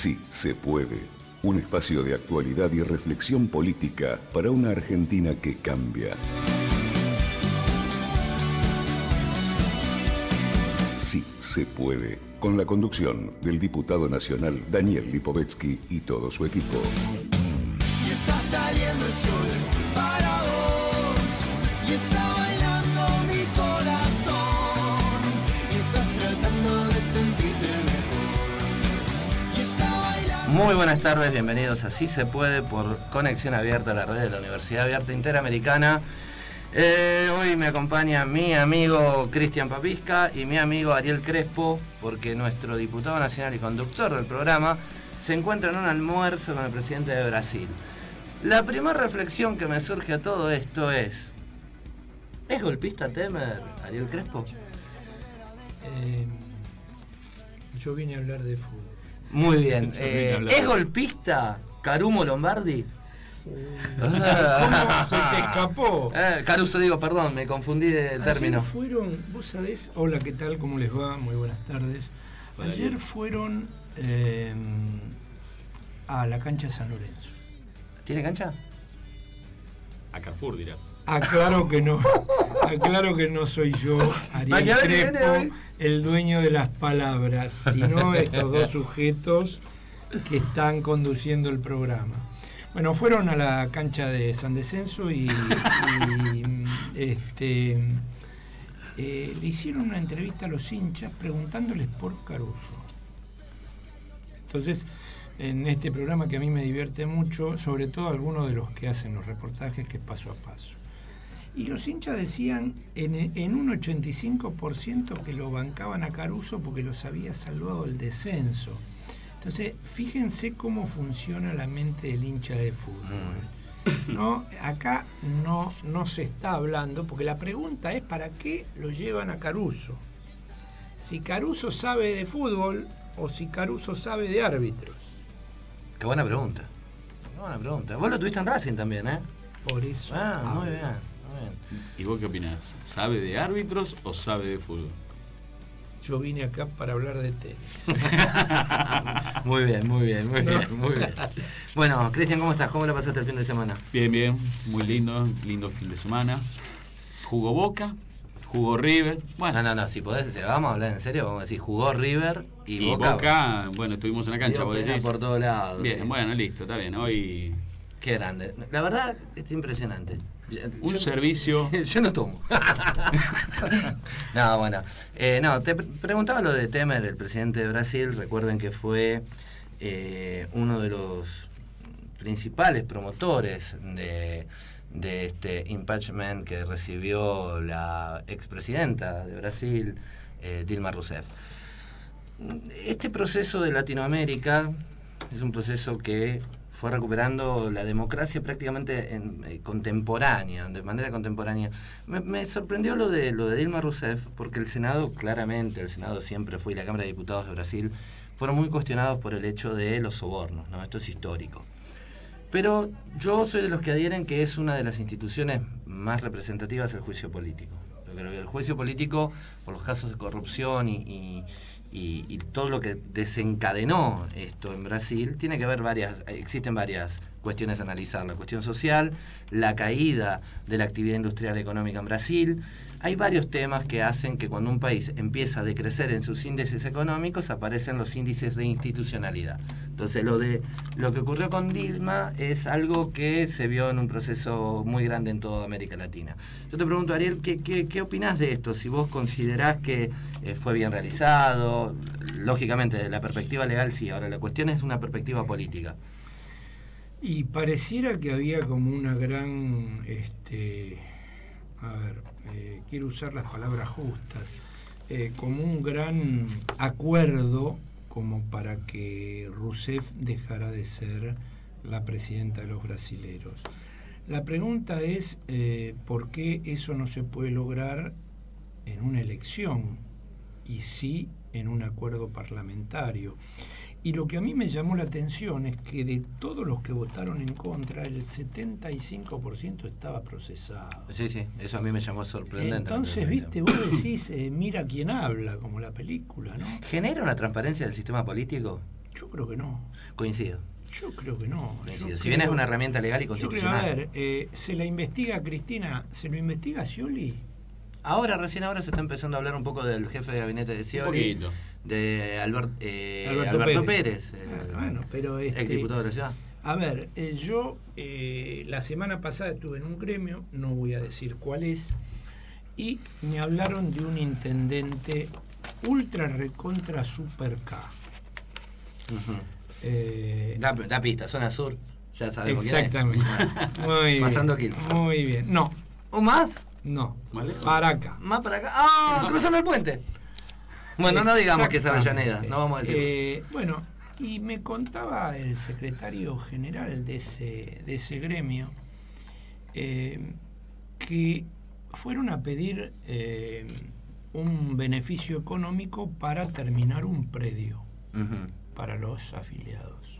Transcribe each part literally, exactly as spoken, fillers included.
Sí, se puede. Un espacio de actualidad y reflexión política para una Argentina que cambia. Sí, se puede. Con la conducción del diputado nacional Daniel Lipovetsky y todo su equipo. Y está saliendo el sol para vos. Y está bailando mi corazón. Y estás tratando de sentirte mejor. Y está bailando... Muy buenas tardes, bienvenidos a Sí se puede por Conexión Abierta, la red de la Universidad Abierta Interamericana. Eh, hoy me acompaña mi amigo Cristian Papisca y mi amigo Ariel Crespo, porque nuestro diputado nacional y conductor del programa se encuentra en un almuerzo con el presidente de Brasil. La primera reflexión que me surge a todo esto es: ¿es golpista Temer, Ariel Crespo? Eh, yo vine a hablar de fútbol. Muy bien. Eh, ¿Es golpista Carumo Lombardi? ¿Cómo se te escapó? Eh, Caruso, digo, perdón, me confundí de Ayer término. fueron, vos sabés, hola, ¿qué tal? ¿Cómo les va? Muy buenas tardes. Ayer fueron eh, a la cancha de San Lorenzo. ¿Tiene cancha? A Carrefour, dirás. Aclaro que no, aclaro que no soy yo, Ariel Crespo, el dueño de las palabras, sino estos dos sujetos que están conduciendo el programa. Bueno, fueron a la cancha de San Descenso y, y este, eh, le hicieron una entrevista a los hinchas preguntándoles por Caruso. Entonces, en este programa que a mí me divierte mucho, sobre todo algunos de los que hacen los reportajes, que es paso a paso. Y los hinchas decían en, en un ochenta y cinco por ciento que lo bancaban a Caruso porque los había salvado el descenso. Entonces, fíjense cómo funciona la mente del hincha de fútbol. ¿No? Acá no, no se está hablando, porque la pregunta es ¿para qué lo llevan a Caruso? Si Caruso sabe de fútbol o si Caruso sabe de árbitros. Qué buena pregunta. Qué buena pregunta. Vos lo tuviste en Racing también, ¿eh? Por eso. Ah, hablo. muy bien, muy bien. ¿Y vos qué opinás? ¿Sabe de árbitros o sabe de fútbol? Yo vine acá para hablar de tenis. Muy bien, muy bien, muy No. bien, muy bien. Bueno, Cristian, ¿cómo estás? ¿Cómo la pasaste el fin de semana? Bien, bien, muy lindo, lindo fin de semana. Jugó Boca, jugó River. Bueno, No, no, no, si podés, si vamos a hablar en serio, vamos a decir, jugó River y, y Boca. Boca, bueno, estuvimos en la cancha, dio vos pena decís. por todos lados. Bien, sí. bueno, listo, está bien. Hoy Qué grande. La verdad, es impresionante. un Yo- servicio. Yo no tomo. No, bueno. Eh, no, te pre- preguntaba lo de Temer, el presidente de Brasil. Recuerden que fue eh, uno de los principales promotores de, de este impeachment que recibió la expresidenta de Brasil, eh, Dilma Rousseff. Este proceso de Latinoamérica es un proceso que fue recuperando la democracia prácticamente en, eh, contemporánea, de manera contemporánea. Me, me sorprendió lo de lo de Dilma Rousseff, porque el Senado, claramente, el Senado siempre fue, y la Cámara de Diputados de Brasil, fueron muy cuestionados por el hecho de los sobornos, ¿no? Esto es histórico. Pero yo soy de los que adhieren que es una de las instituciones más representativas del juicio político. Yo creo que el juicio político, por los casos de corrupción y, y Y, y todo lo que desencadenó esto en Brasil, tiene que ver varias, existen varias cuestiones a analizar. La cuestión social, la caída de la actividad industrial económica en Brasil. Hay varios temas que hacen que cuando un país empieza a decrecer en sus índices económicos, aparecen los índices de institucionalidad. Entonces lo de lo que ocurrió con Dilma es algo que se vio en un proceso muy grande en toda América Latina. Yo te pregunto, Ariel, ¿qué, qué, qué opinás de esto? Si vos considerás que eh, fue bien realizado, lógicamente desde la perspectiva legal sí, ahora la cuestión es una perspectiva política. Y pareciera que había como una gran, este, a ver, eh, quiero usar las palabras justas, eh, como un gran acuerdo como para que Rousseff dejara de ser la presidenta de los brasileros. La pregunta es, eh, ¿por qué eso no se puede lograr en una elección y sí en un acuerdo parlamentario? Y lo que a mí me llamó la atención es que de todos los que votaron en contra, el setenta y cinco por ciento estaba procesado. Sí, sí, eso a mí me llamó sorprendente. Entonces, viste, vos decís, eh, mira quién habla, como la película, ¿no? ¿Genera una transparencia del sistema político? Yo creo que no. Coincido. Yo creo que no. Coincido. Yo Si creo- bien es una herramienta legal y yo creo, constitucional. a ver, eh, ¿se la investiga Cristina? ¿Se lo investiga Scioli? Ahora, recién ahora se está empezando a hablar un poco del jefe de gabinete de Scioli, poquito. de Albert- eh, Alberto Alberto, Pérez. Pérez, eh, Ah, bueno, pero este- ex diputado de la ciudad. A ver, eh, yo eh, la semana pasada estuve en un gremio, no voy a decir cuál es, y me hablaron de un intendente ultra recontra super K. Ujú. Eh, Da, da pista, zona sur. Ya sabemos quién es. exactamente. Muy bien. Pasando kilómetros. Muy bien. No, ¿Un más? no. ¿Más lejos? Para acá. ¿Más para acá? ¡Ah! Cruzando el puente. Bueno, no digamos que es Exactamente. Avellaneda, no vamos a decir. Eh, bueno, y me contaba el secretario general de ese, de ese gremio eh, que fueron a pedir eh, un beneficio económico para terminar un predio Ujú. para los afiliados.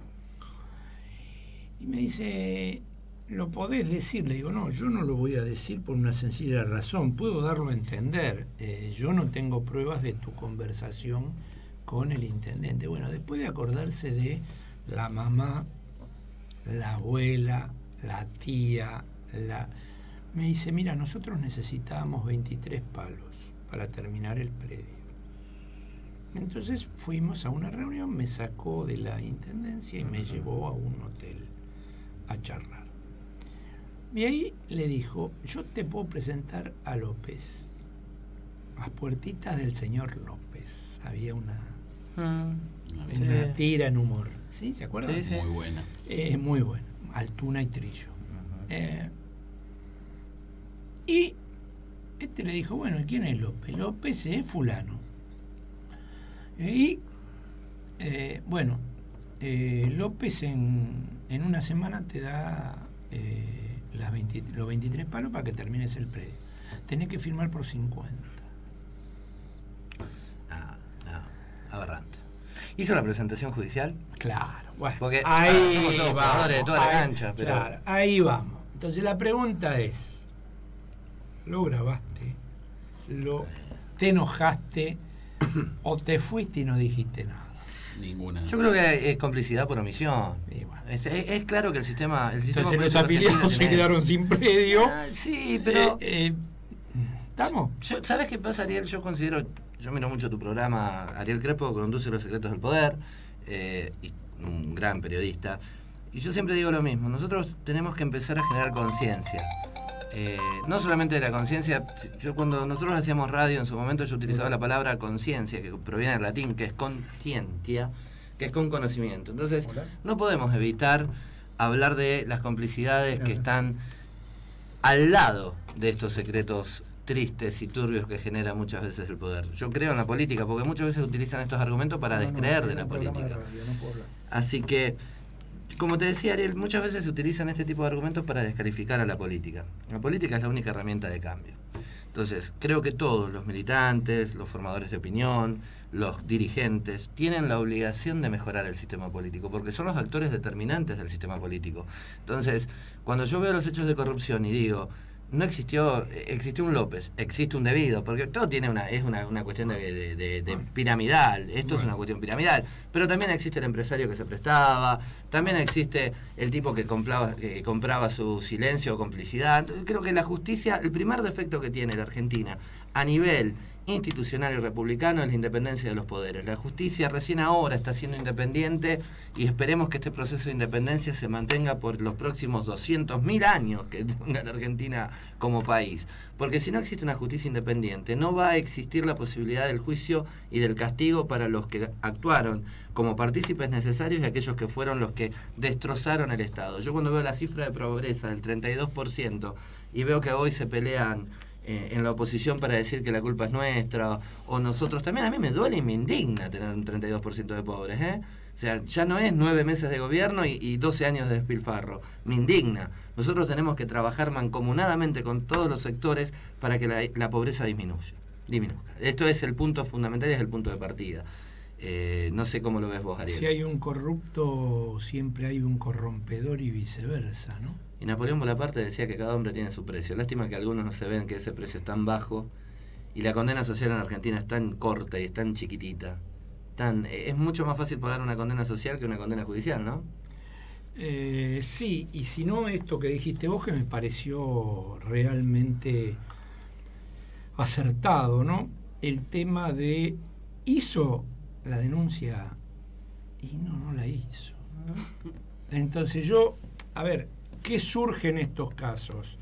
Y me dice, ¿lo podés decir? Le digo, no, yo no lo voy a decir por una sencilla razón, puedo darlo a entender. Eh, yo no tengo pruebas de tu conversación con el intendente. Bueno, después de acordarse de la mamá, la abuela, la tía, la... me dice, mira, nosotros necesitábamos veintitrés palos para terminar el predio. Entonces fuimos a una reunión, me sacó de la intendencia y me llevó a un hotel a charlar. Y ahí le dijo, yo te puedo presentar a López, a puertitas del señor López. Había una, Mm. una Sí. tira en humor. ¿Sí? ¿Se acuerdan? Sí, sí. Muy buena. Eh, muy bueno, Altuna y Trillo. Eh, y este le dijo, bueno, ¿y quién es López? López es fulano. Y, eh, bueno, eh, López en, en una semana te da eh, las veinte los veintitrés palos para que termines el predio. Tenés que firmar por cincuenta. Ah, no, aberrante. ¿Hizo la presentación judicial? Claro, bueno, Porque ahí ahora somos todos vamos, jugadores de toda la ahí- cancha, pero- claro, ahí vamos. Entonces la pregunta es, ¿lo grabaste? ¿Lo, ¿Te enojaste? ¿O te fuiste y no dijiste nada? Ninguna. Yo creo que es complicidad por omisión. Y bueno. Es, es- es claro que el sistema. El sistema Entonces los político afiliados se argentino quedaron tiene- sin predio. Ah, sí, pero. Eh, eh, ¿Estamos? Yo- ¿Sabes qué pasa, Ariel? Yo considero, yo miro mucho tu programa, Ariel Crespo conduce Los Secretos del Poder, eh, y un gran periodista, y yo siempre digo lo mismo, nosotros tenemos que empezar a generar conciencia. Eh, no solamente de la conciencia, yo cuando nosotros hacíamos radio en su momento yo utilizaba la palabra conciencia, que proviene del latín, que es conscientia, que es con conocimiento. Entonces, no podemos evitar hablar de las complicidades que están al lado de estos secretos tristes y turbios que genera muchas veces el poder. Yo creo en la política, porque muchas veces utilizan estos argumentos para descreer de la política. Así que, como te decía Ariel, muchas veces se utilizan este tipo de argumentos para descalificar a la política. La política es la única herramienta de cambio. Entonces, creo que todos, los militantes, los formadores de opinión, los dirigentes, tienen la obligación de mejorar el sistema político, porque son los actores determinantes del sistema político. Entonces, cuando yo veo los hechos de corrupción y digo, no existió, existió un López, existe un debido, porque todo tiene una, es una, una cuestión de, de, de, de piramidal, esto es una cuestión piramidal, pero también existe el empresario que se prestaba, también existe el tipo que compraba, que compraba su silencio o complicidad. Creo que la justicia, el primer defecto que tiene la Argentina a nivel institucional y republicano es la independencia de los poderes. La justicia recién ahora está siendo independiente y esperemos que este proceso de independencia se mantenga por los próximos doscientos mil años que tenga la Argentina como país. Porque si no existe una justicia independiente, no va a existir la posibilidad del juicio y del castigo para los que actuaron como partícipes necesarios y aquellos que fueron los que destrozaron el Estado. Yo cuando veo la cifra de pobreza del treinta y dos por ciento y veo que hoy se pelean en la oposición para decir que la culpa es nuestra, o nosotros también, a mí me duele y me indigna tener un treinta y dos por ciento de pobres, ¿eh? O sea, ya no es nueve meses de gobierno y, y doce años de despilfarro, me indigna. Nosotros tenemos que trabajar mancomunadamente con todos los sectores para que la, la pobreza disminuya, disminuzca. Esto es el punto fundamental y es el punto de partida. Eh, no sé cómo lo ves vos, Ariel. Si hay un corrupto, siempre hay un corrompedor y viceversa, ¿no? Y Napoleón Bonaparte decía que cada hombre tiene su precio. Lástima que algunos no se ven que ese precio es tan bajo y la condena social en Argentina es tan corta y es tan chiquitita están, es mucho más fácil pagar una condena social que una condena judicial, ¿no? Eh, sí, y si no, esto que dijiste vos, que me pareció realmente acertado, ¿no? El tema de, ¿hizo la denuncia? Y no, no la hizo, ¿no? Entonces yo, a ver, ¿qué surge en estos casos?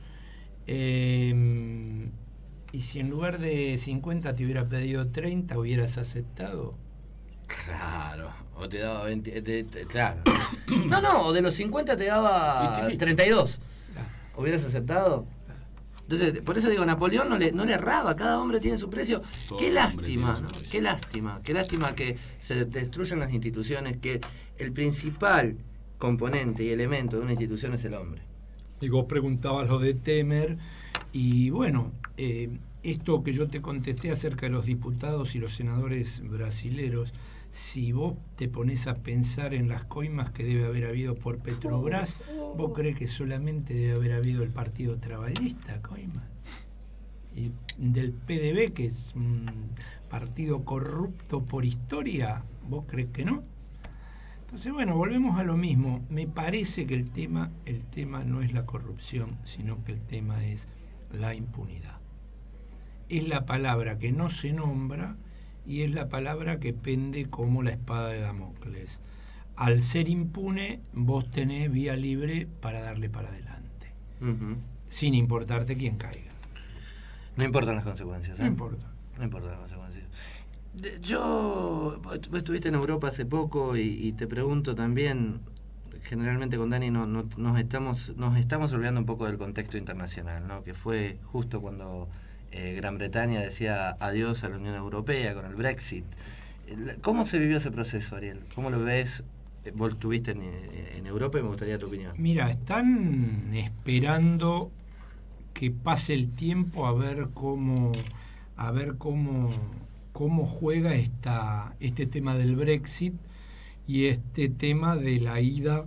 Eh, y si en lugar de cincuenta te hubiera pedido treinta, ¿hubieras aceptado? Claro, o te daba veinte, te- te- claro. No, no, o de los cincuenta te daba treinta y dos. Claro. ¿Hubieras aceptado? Entonces, por eso digo, Napoleón no le, no le erraba, cada hombre tiene su precio. Todo Qué hombre lástima, tiene ¿no? su precio. Qué lástima, qué lástima que se destruyan las instituciones, que el principal componente y elemento de una institución es el hombre. Y vos preguntabas lo de Temer, y bueno, eh, esto que yo te contesté acerca de los diputados y los senadores brasileros, si vos te pones a pensar en las coimas que debe haber habido por Petrobras, ¿vos crees que solamente debe haber habido el Partido Trabajista coima? Y del P D B, que es un partido corrupto por historia, ¿vos crees que no? Entonces, bueno, volvemos a lo mismo. Me parece que el tema, el tema no es la corrupción, sino que el tema es la impunidad. Es la palabra que no se nombra y es la palabra que pende como la espada de Damocles. Al ser impune, vos tenés vía libre para darle para adelante, Ujú. sin importarte quién caiga. No importan las consecuencias, ¿eh? No importa. No importan las consecuencias. De- Yo, vos estuviste en Europa hace poco y, y te pregunto también, generalmente con Dani no, no- nos estamos nos estamos olvidando un poco del contexto internacional, ¿no? Que fue justo cuando eh, Gran Bretaña decía adiós a la Unión Europea con el Brexit. El- ¿Cómo se vivió ese proceso, Ariel? ¿Cómo lo ves? Eh, Vos estuviste en, en Europa y me gustaría tu opinión. Mira, están esperando que pase el tiempo a ver cómo a ver cómo cómo juega esta este tema del Brexit y este tema de la ida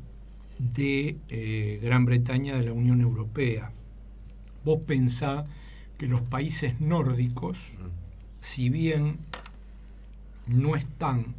de eh, Gran Bretaña de la Unión Europea. Vos pensá que los países nórdicos, si bien no están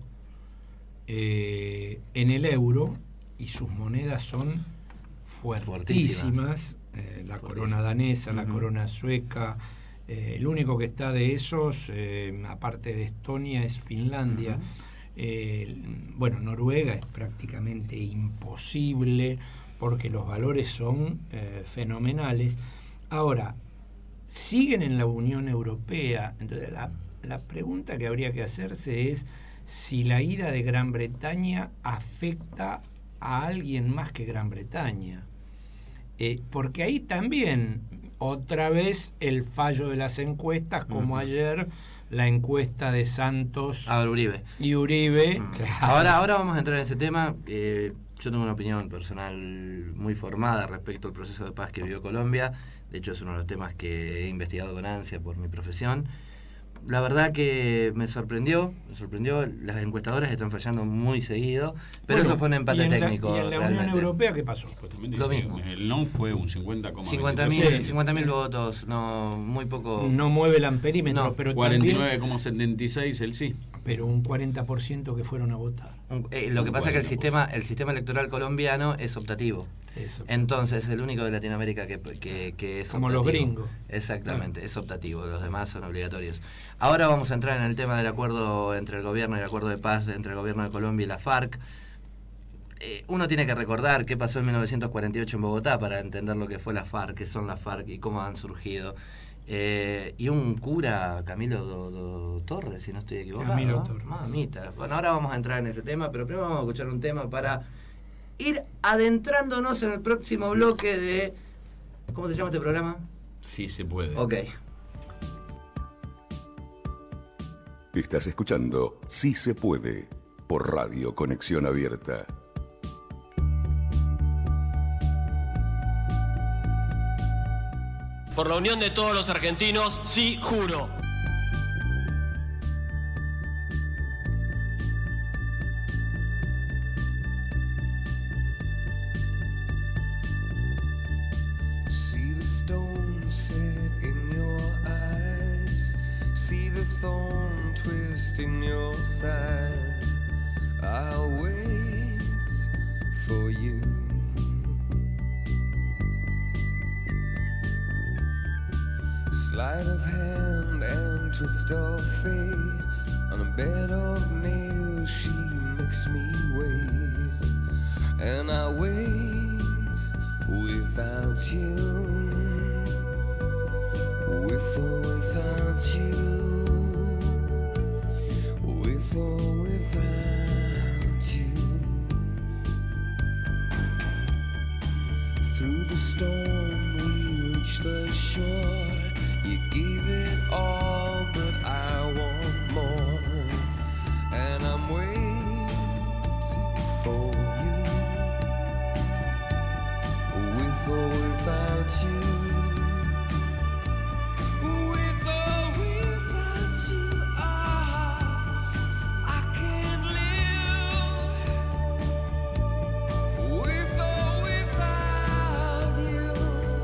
eh, en el euro y sus monedas son fuertísimas, eh, la corona danesa, la Ujú. corona sueca, eh, el único que está de esos, eh, aparte de Estonia, es Finlandia. Ujú. Eh, bueno, Noruega es prácticamente imposible porque los valores son eh, fenomenales. Ahora, siguen en la Unión Europea, entonces la, la pregunta que habría que hacerse es si la ida de Gran Bretaña afecta a alguien más que Gran Bretaña. Eh, porque ahí también, otra vez, el fallo de las encuestas, como Ujú. ayer, la encuesta de Santos Ahora Uribe. y Uribe. Mm. Claro. Ahora, ahora vamos a entrar en ese tema. Eh, yo tengo una opinión personal muy formada respecto al proceso de paz que vivió Colombia. De hecho, es uno de los temas que he investigado con ansia por mi profesión. La verdad que me sorprendió, me sorprendió. Las encuestadoras están fallando muy seguido, pero Bueno, eso fue un empate y en la- técnico. y en la Unión realmente. Europea, ¿qué pasó? Supuestamente Lo dice mismo. que el no fue un cincuenta coma cincuenta veintisiete. mil votos, no, muy poco. No mueve el amperímetro, No, pero cuarenta y también, nueve coma setenta y seis el sí. pero un cuarenta por ciento que fueron a votar. Un- eh, lo que Un pasa es que el cuarenta por ciento. sistema, el sistema electoral colombiano es optativo. Eso. Entonces es el único de Latinoamérica que, que, que es Como los optativo. gringos. Exactamente, es optativo, los demás son obligatorios. Ahora vamos a entrar en el tema del acuerdo entre el gobierno y el acuerdo de paz entre el gobierno de Colombia y la FARC. Eh, uno tiene que recordar qué pasó en mil novecientos cuarenta y ocho en Bogotá para entender lo que fue la FARC, qué son las FARC y cómo han surgido. Eh, y un cura, Camilo Do- Do- Torres, si no estoy equivocado. Camilo ¿no? Torres. Mamita. Bueno, ahora vamos a entrar en ese tema, pero primero vamos a escuchar un tema para ir adentrándonos en el próximo bloque de... ¿Cómo se llama este programa? Sí se puede. Ok. Estás escuchando Sí se puede por Radio Conexión Abierta. Por la unión de todos los argentinos, sí juro. See the stone set in your eyes. See the thorn one twist in your side. I'll wait for you. Sleight of hand and twist of fate. On a bed of nails she makes me wait. And I wait without you. With or without you. With or without you. Through the storm we reach the shore. You gave it all, but I want more. And I'm waiting for you. With or without you. With or without you, ah, I can't live. With or without you.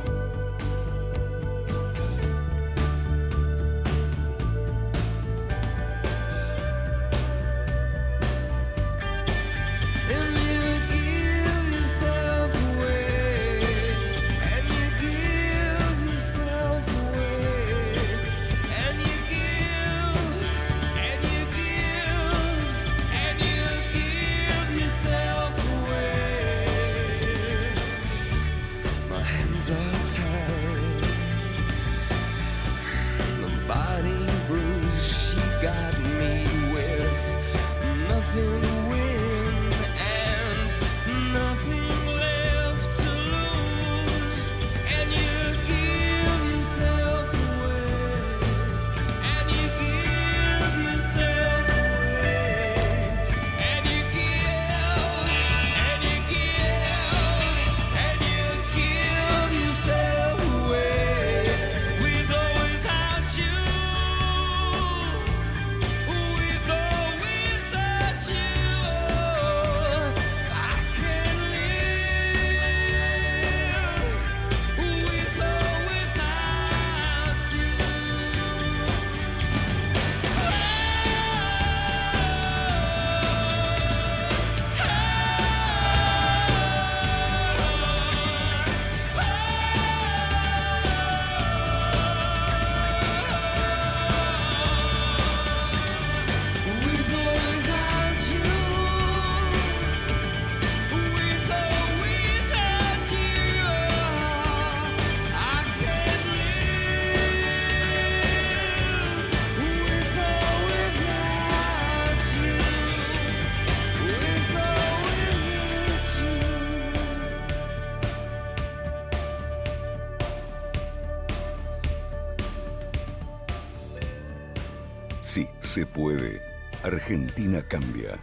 And you give yourself away, and you give yourself away, and you give, and you give, and you give yourself away. My hands are tied, the body bruised, she got me with nothing to win and nothing left to lose. And you give yourself away, and you give yourself away, and you give, and you give, and you give yourself away. With or without you. With or without you, I can't live. With or without With or without you. With or without you, I can't live. With or without you. With or without you. Sí, se puede. Argentina cambia.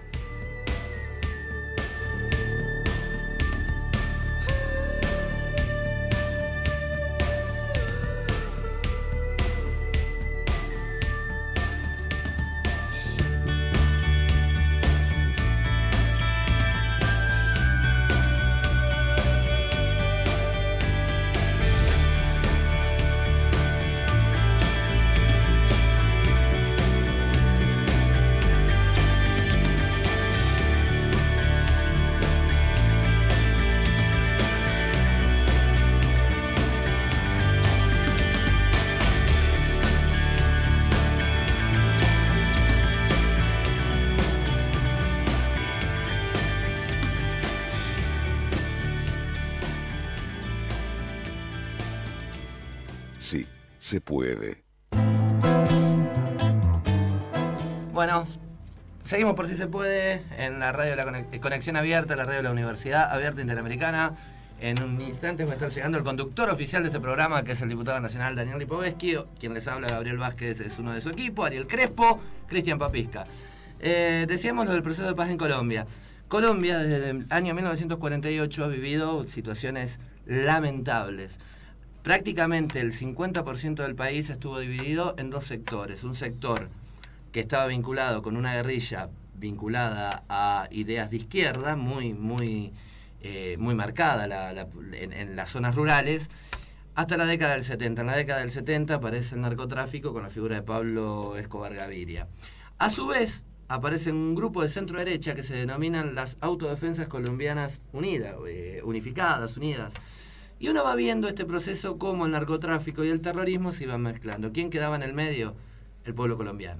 Sí, se puede. Bueno, seguimos por Si Se Puede en la radio de la Conex- Conexión Abierta, la radio de la Universidad Abierta Interamericana. En un instante va a estar llegando el conductor oficial de este programa, que es el diputado nacional Daniel Lipovetsky. Quien les habla, Gabriel Vázquez, es uno de su equipo. Ariel Crespo, Cristian Papisca. Eh, decíamos lo del proceso de paz en Colombia. Colombia desde el año mil novecientos cuarenta y ocho ha vivido situaciones lamentables. Prácticamente el cincuenta por ciento del país estuvo dividido en dos sectores. Un sector que estaba vinculado con una guerrilla vinculada a ideas de izquierda, muy, muy, eh, muy marcada la, la, en, en las zonas rurales, hasta la década del setenta. En la década del setenta aparece el narcotráfico con la figura de Pablo Escobar Gaviria. A su vez, aparece un grupo de centro derecha que se denominan las Autodefensas Colombianas Unidas, eh, Unificadas, Unidas. Y uno va viendo este proceso como el narcotráfico y el terrorismo se iban mezclando. ¿Quién quedaba en el medio? El pueblo colombiano.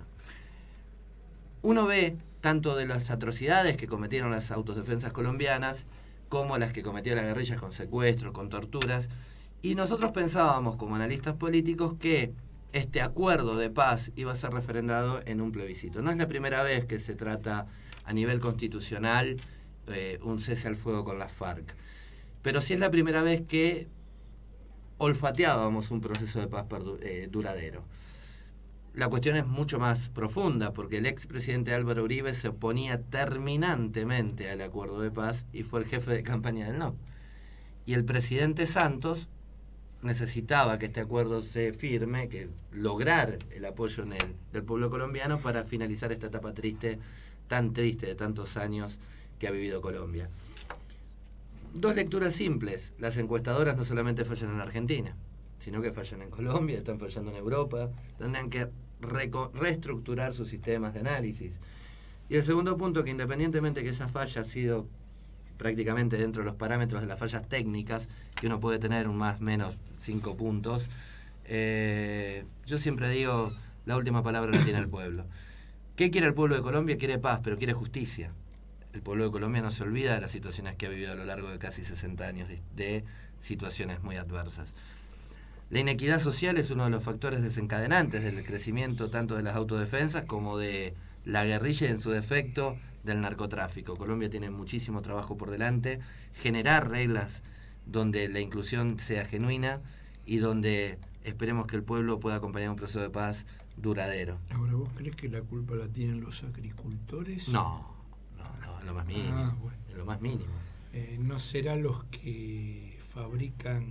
Uno ve tanto de las atrocidades que cometieron las autodefensas colombianas como las que cometió las guerrillas con secuestros, con torturas. Y nosotros pensábamos como analistas políticos que este acuerdo de paz iba a ser referendado en un plebiscito. No es la primera vez que se trata a nivel constitucional eh, un cese al fuego con las FARC, pero sí es la primera vez que olfateábamos un proceso de paz eh, duradero. La cuestión es mucho más profunda, porque el expresidente Álvaro Uribe se oponía terminantemente al acuerdo de paz y fue el jefe de campaña del no. Y el presidente Santos necesitaba que este acuerdo se firme, que lograr el apoyo en el, del pueblo colombiano para finalizar esta etapa triste, tan triste de tantos años que ha vivido Colombia. Dos lecturas simples. Las encuestadoras no solamente fallan en Argentina, sino que fallan en Colombia, están fallando en Europa, tendrán que reco- reestructurar sus sistemas de análisis. Y el segundo punto, que independientemente que esa falla ha sido prácticamente dentro de los parámetros de las fallas técnicas, que uno puede tener un más o menos cinco puntos, eh, yo siempre digo, la última palabra la tiene el pueblo. ¿Qué quiere el pueblo de Colombia? Quiere paz, pero quiere justicia. El pueblo de Colombia no se olvida de las situaciones que ha vivido a lo largo de casi sesenta años de, de situaciones muy adversas. La inequidad social es uno de los factores desencadenantes del crecimiento tanto de las autodefensas como de la guerrilla y, en su defecto, del narcotráfico. Colombia tiene muchísimo trabajo por delante, generar reglas donde la inclusión sea genuina y donde esperemos que el pueblo pueda acompañar un proceso de paz duradero. Ahora, ¿vos crees que la culpa la tienen los agricultores? No, no, no, en lo más mínimo. Ah, bueno. En lo más mínimo. Eh, ¿No será los que fabrican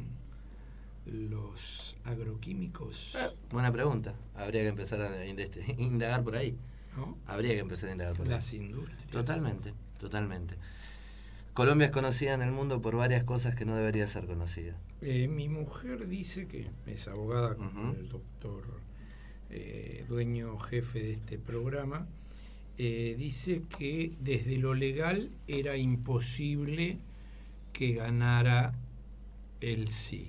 los agroquímicos? Eh, buena pregunta. Habría que empezar a indagar por ahí. ¿No? Habría que empezar a indagar por Las ahí. industrias. Totalmente, totalmente. Colombia es conocida en el mundo por varias cosas que no debería ser conocida. Eh, mi mujer dice que es abogada, como Uh-huh. el doctor eh, dueño jefe de este programa, eh, dice que desde lo legal era imposible que ganara el sí.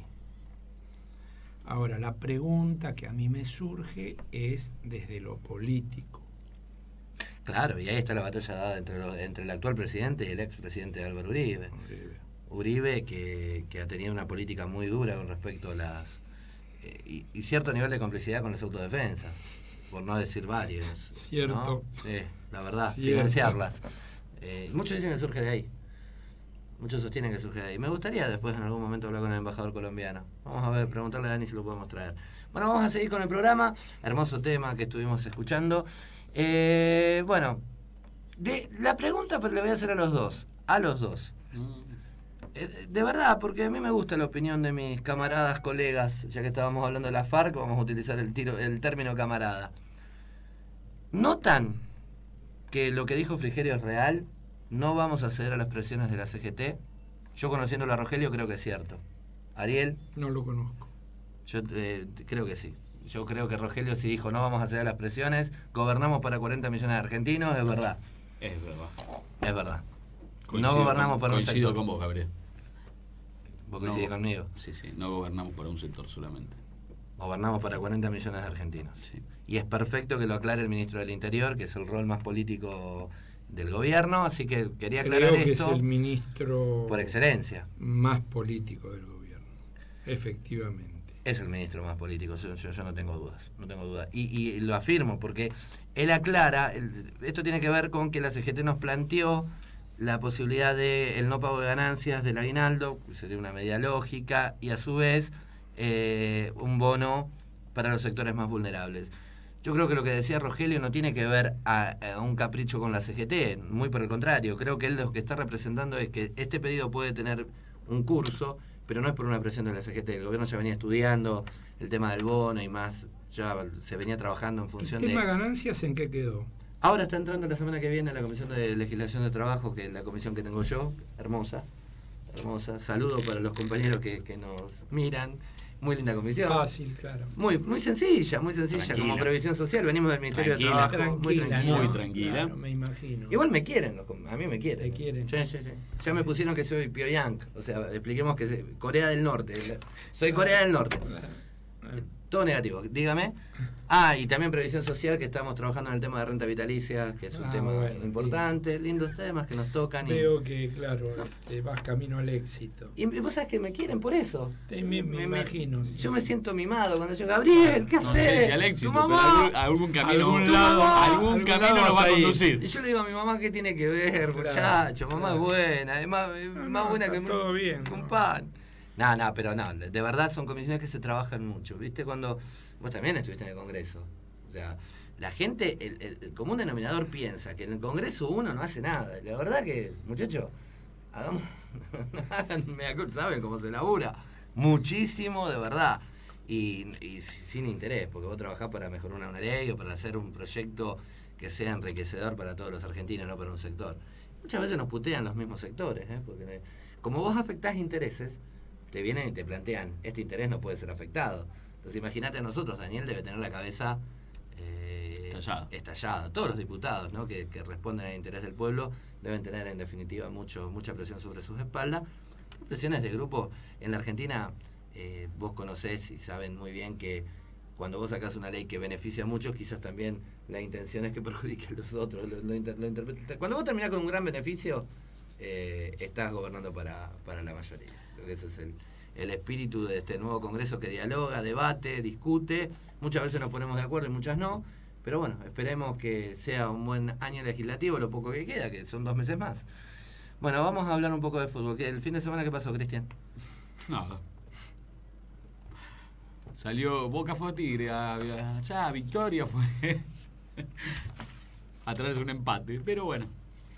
Ahora, la pregunta que a mí me surge es desde lo político. Claro, y ahí está la batalla dada entre, los, entre el actual presidente y el expresidente Álvaro Uribe. Uribe. Uribe que, que ha tenido una política muy dura con respecto a las... Eh, y, y cierto nivel de complicidad con las autodefensas, por no decir varios. Cierto. ¿No? Sí, la verdad, Cierto. financiarlas. Eh, muchos dicen que surge de ahí. Muchos sostienen que surge de ahí. Me gustaría después en algún momento hablar con el embajador colombiano. Vamos a ver, preguntarle a Dani si lo podemos traer. Bueno, vamos a seguir con el programa. Hermoso tema que estuvimos escuchando. Eh, bueno, de, la pregunta pero le voy a hacer a los dos. A los dos. Eh, de verdad, porque a mí me gusta la opinión de mis camaradas, colegas. Ya que estábamos hablando de la FARC, vamos a utilizar el, tiro, el término camarada. ¿Notan que lo que dijo Frigerio es real? ¿No vamos a ceder a las presiones de la C G T? Yo, conociéndolo a Rogelio, creo que es cierto. Ariel, No lo conozco. yo eh, creo que sí. Yo creo que Rogelio sí dijo, no vamos a ceder a las presiones, gobernamos para cuarenta millones de argentinos, es verdad. Es verdad. Es verdad. Coincido no gobernamos con, para un coincido sector. con vos, Gabriel. Vos coincidís No, conmigo. Sí, sí, no gobernamos para un sector solamente. Gobernamos para cuarenta millones de argentinos. Sí. Y es perfecto que lo aclare el ministro del Interior, que es el rol más político del gobierno, así que quería aclarar Creo que esto es el ministro por excelencia. más político del gobierno. Efectivamente. Es el ministro más político, yo, yo, yo no tengo dudas, no tengo dudas. Y, y lo afirmo porque él aclara, el, esto tiene que ver con que la C G T nos planteó la posibilidad de el no pago de ganancias del aguinaldo, sería una medida lógica, y a su vez eh, un bono para los sectores más vulnerables. Yo creo que lo que decía Rogelio no tiene que ver a, a un capricho con la C G T, muy por el contrario, creo que él lo que está representando es que este pedido puede tener un curso, pero no es por una presión de la C G T. El gobierno ya venía estudiando el tema del bono y más, ya se venía trabajando en función ¿El tema de... ganancias en qué quedó? Ahora está entrando la semana que viene a la Comisión de Legislación de Trabajo, que es la comisión que tengo yo, hermosa, hermosa. Saludo para los compañeros que, que nos miran. muy linda comisión. Fácil, claro. Muy, muy sencilla, muy sencilla, Tranquila. como previsión social. Venimos del Ministerio Tranquila, de Trabajo. Tranquila, muy tranquila. Muy ¿no? tranquila. Claro, me imagino. Igual me quieren, los com- a mí me quieren. Te quieren. Sí, sí, sí. Ya me pusieron que soy Pyongyang. O sea, expliquemos que soy Corea del Norte. Soy Corea del Norte. Todo negativo, dígame. Ah, y también previsión social, que estamos trabajando en el tema de renta vitalicia, que es un Ah, tema bueno, importante, lindos temas que nos tocan. Y, Veo que, claro, este, vas camino al éxito. y vos sabés que me quieren por eso. Te- me- me imagino, sí. Yo me siento mimado cuando yo, Gabriel, ¿qué No haces? sé si al éxito, Tu pero mamá. algún, algún camino, Algún tu lado- mamá, algún algún camino lado nos va a vas a ir. conducir. Y yo le digo a mi mamá, ¿qué tiene que ver, Claro, muchacho? Mamá claro. es buena, es más, es No, más no, buena está que todo bien, que un ¿no? pan. No, no, pero no, de verdad son comisiones que se trabajan mucho. ¿Viste? Cuando vos también estuviste en el Congreso. O sea, la gente, el, el, el común denominador piensa que en el Congreso uno no hace nada. Y la verdad que, muchachos, hagamos, háganme, saben cómo se labura. Muchísimo, de verdad. Y, y sin interés, porque vos trabajás para mejorar una, una ley o para hacer un proyecto que sea enriquecedor para todos los argentinos, no para un sector. Muchas veces nos putean los mismos sectores, ¿eh? Porque como vos afectás intereses, te vienen y te plantean, este interés no puede ser afectado. Entonces imagínate a nosotros, Daniel debe tener la cabeza eh, Estallada. estallada. Todos los diputados, ¿no? que, que responden al interés del pueblo deben tener en definitiva mucho, mucha presión sobre sus espaldas. Presiones de grupo en la Argentina, eh, vos conocés y saben muy bien que cuando vos sacás una ley que beneficia a muchos, quizás también la intención es que perjudique a los otros. Lo, lo inter- lo interpreta- Cuando vos terminás con un gran beneficio, eh, estás gobernando para, para la mayoría. Creo que ese es el, el espíritu de este nuevo Congreso, que dialoga, debate, discute. Muchas veces nos ponemos de acuerdo y muchas no. Pero bueno, esperemos que sea un buen año legislativo, lo poco que queda, que son dos meses más. Bueno, vamos a hablar un poco de fútbol. ¿El fin de semana qué pasó, Cristian? Nada. Salió Boca fue a Tigre, a, a- ya Victoria fue a traerse un empate, pero bueno.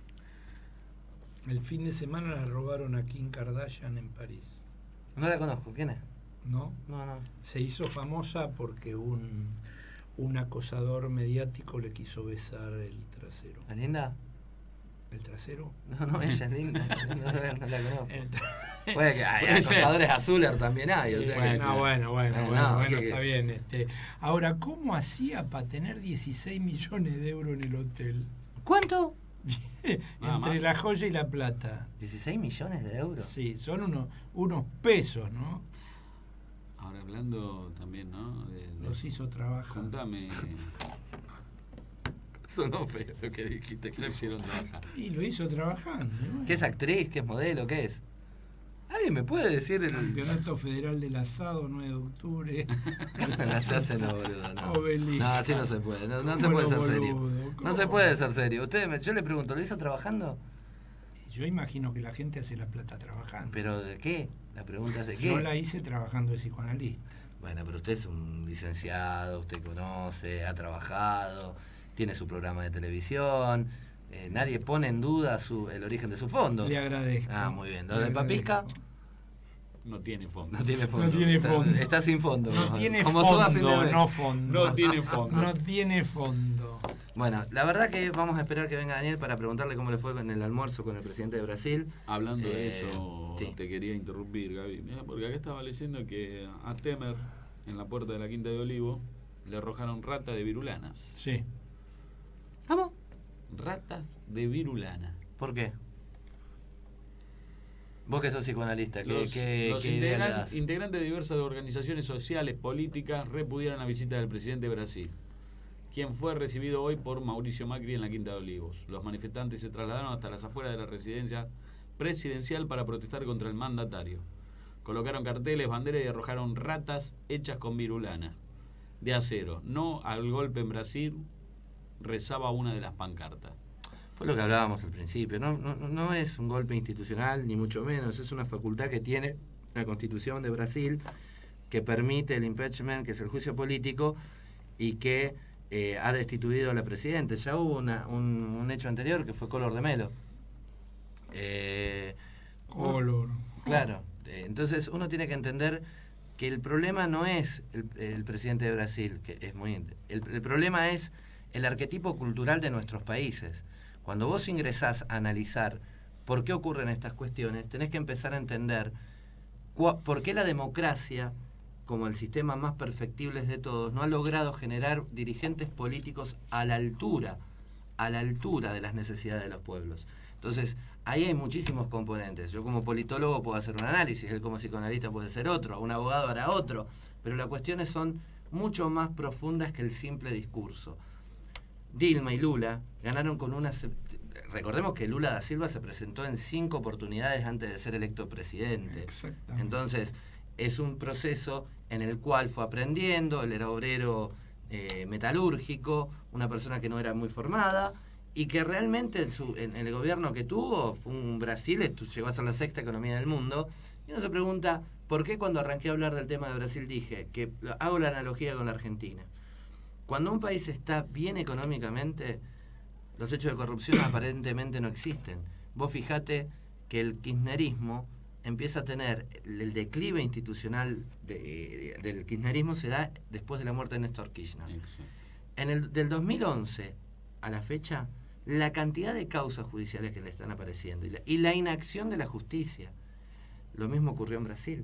El fin de semana la robaron a Kim Kardashian en París, No la conozco, ¿quién es? ¿no? No, no. Se hizo famosa porque un, un acosador mediático le quiso besar el trasero. ¿Es linda? ¿El trasero? No, no, ella es linda. No, no, no la conozco. El tra- Puede que hay Puede ser. acosadores azules también hay, o sea Puede que- ser. No, bueno, bueno, Eh, bueno, no, bueno, que- está bien. Este. Ahora, ¿cómo hacía para tener dieciséis millones de euros en el hotel? ¿Cuánto? Nada Entre más. la joya y la plata. ¿dieciséis millones de euros? Sí, son unos, unos pesos, ¿no? Ahora hablando también, ¿no? De, de- Los hizo trabajar. Contame, Sonó feo lo que dijiste. ¿qué le hicieron trabajar? Y lo hizo trabajando. y bueno. ¿Qué es actriz? ¿Qué es modelo? ¿Qué es? ¿Alguien me puede decir el...? Campeonato Federal del Asado, nueve de octubre. No se hace, no, boludo, no. Obelisco. No, así no se puede, no, no se ¿Cómo puede lo ser serio. boludo? No se ¿Cómo? puede ser serio. Usted, me- yo le pregunto, ¿lo hizo trabajando? Yo imagino que la gente hace la plata trabajando. ¿Pero de qué? La pregunta es de qué. Yo la hice trabajando de psicoanalista. Bueno, pero usted es un licenciado, usted conoce, ha trabajado, tiene su programa de televisión, eh, nadie pone en duda su, el origen de su fondo. Le agradezco. Ah, muy bien. ¿Lo Le de Papisca? agradezco. No tiene fondo. No tiene fondo. No tiene Está- fondo. Está, sin fondo. No tiene Como suba a fin de fondo, mes. no fondo. No tiene fondo. No tiene fondo. Bueno, la verdad que vamos a esperar que venga Daniel para preguntarle cómo le fue con el almuerzo con el presidente de Brasil. Hablando de Eh, eso, sí. te quería interrumpir, Gaby. Mirá, porque acá estaba leyendo que a Temer, en la puerta de la Quinta de Olivo, le arrojaron rata de virulanas. Sí. ¿Cómo? Ratas de virulana. ¿Por qué? Vos que sos psicoanalista, ¿qué, Los, qué, los qué idea le integran- das? integrantes de diversas organizaciones sociales, políticas, repudiaron la visita del presidente de Brasil, quien fue recibido hoy por Mauricio Macri en la Quinta de Olivos. Los manifestantes se trasladaron hasta las afueras de la residencia presidencial para protestar contra el mandatario. Colocaron carteles, banderas y arrojaron ratas hechas con virulana de acero. No al golpe en Brasil, rezaba una de las pancartas. Fue lo que hablábamos al principio. No, no, no es un golpe institucional, ni mucho menos. Es una facultad que tiene la Constitución de Brasil, que permite el impeachment, que es el juicio político, y que eh, ha destituido a la presidenta. Ya hubo una, un, un hecho anterior que fue Collor de Mello. Eh, Color. Claro, eh, entonces uno tiene que entender que el problema no es el, el presidente de Brasil, que es muy el, el problema es el arquetipo cultural de nuestros países. Cuando vos ingresás a analizar por qué ocurren estas cuestiones, tenés que empezar a entender cua, por qué la democracia como el sistema más perfectible de todos, no ha logrado generar dirigentes políticos a la altura, a la altura de las necesidades de los pueblos. Entonces, ahí hay muchísimos componentes. Yo como politólogo puedo hacer un análisis, él como psicoanalista puede ser otro, un abogado hará otro, pero las cuestiones son mucho más profundas que el simple discurso. Dilma y Lula ganaron con una... Recordemos que Lula da Silva se presentó en cinco oportunidades antes de ser electo presidente. Exactamente. Entonces, es un proceso en el cual fue aprendiendo, él era obrero eh, metalúrgico, una persona que no era muy formada, y que realmente en, su, en, en el gobierno que tuvo, fue un Brasil, esto, llegó a ser la sexta economía del mundo, y uno se pregunta, ¿por qué cuando arranqué a hablar del tema de Brasil dije que hago la analogía con la Argentina? Cuando un país está bien económicamente, los hechos de corrupción aparentemente no existen. Vos fijate que el kirchnerismo empieza a tener el declive institucional de, de, del kirchnerismo se da después de la muerte de Néstor Kirchner. En el del dos mil once a la fecha, la cantidad de causas judiciales que le están apareciendo y la, y la inacción de la justicia. Lo mismo ocurrió en Brasil.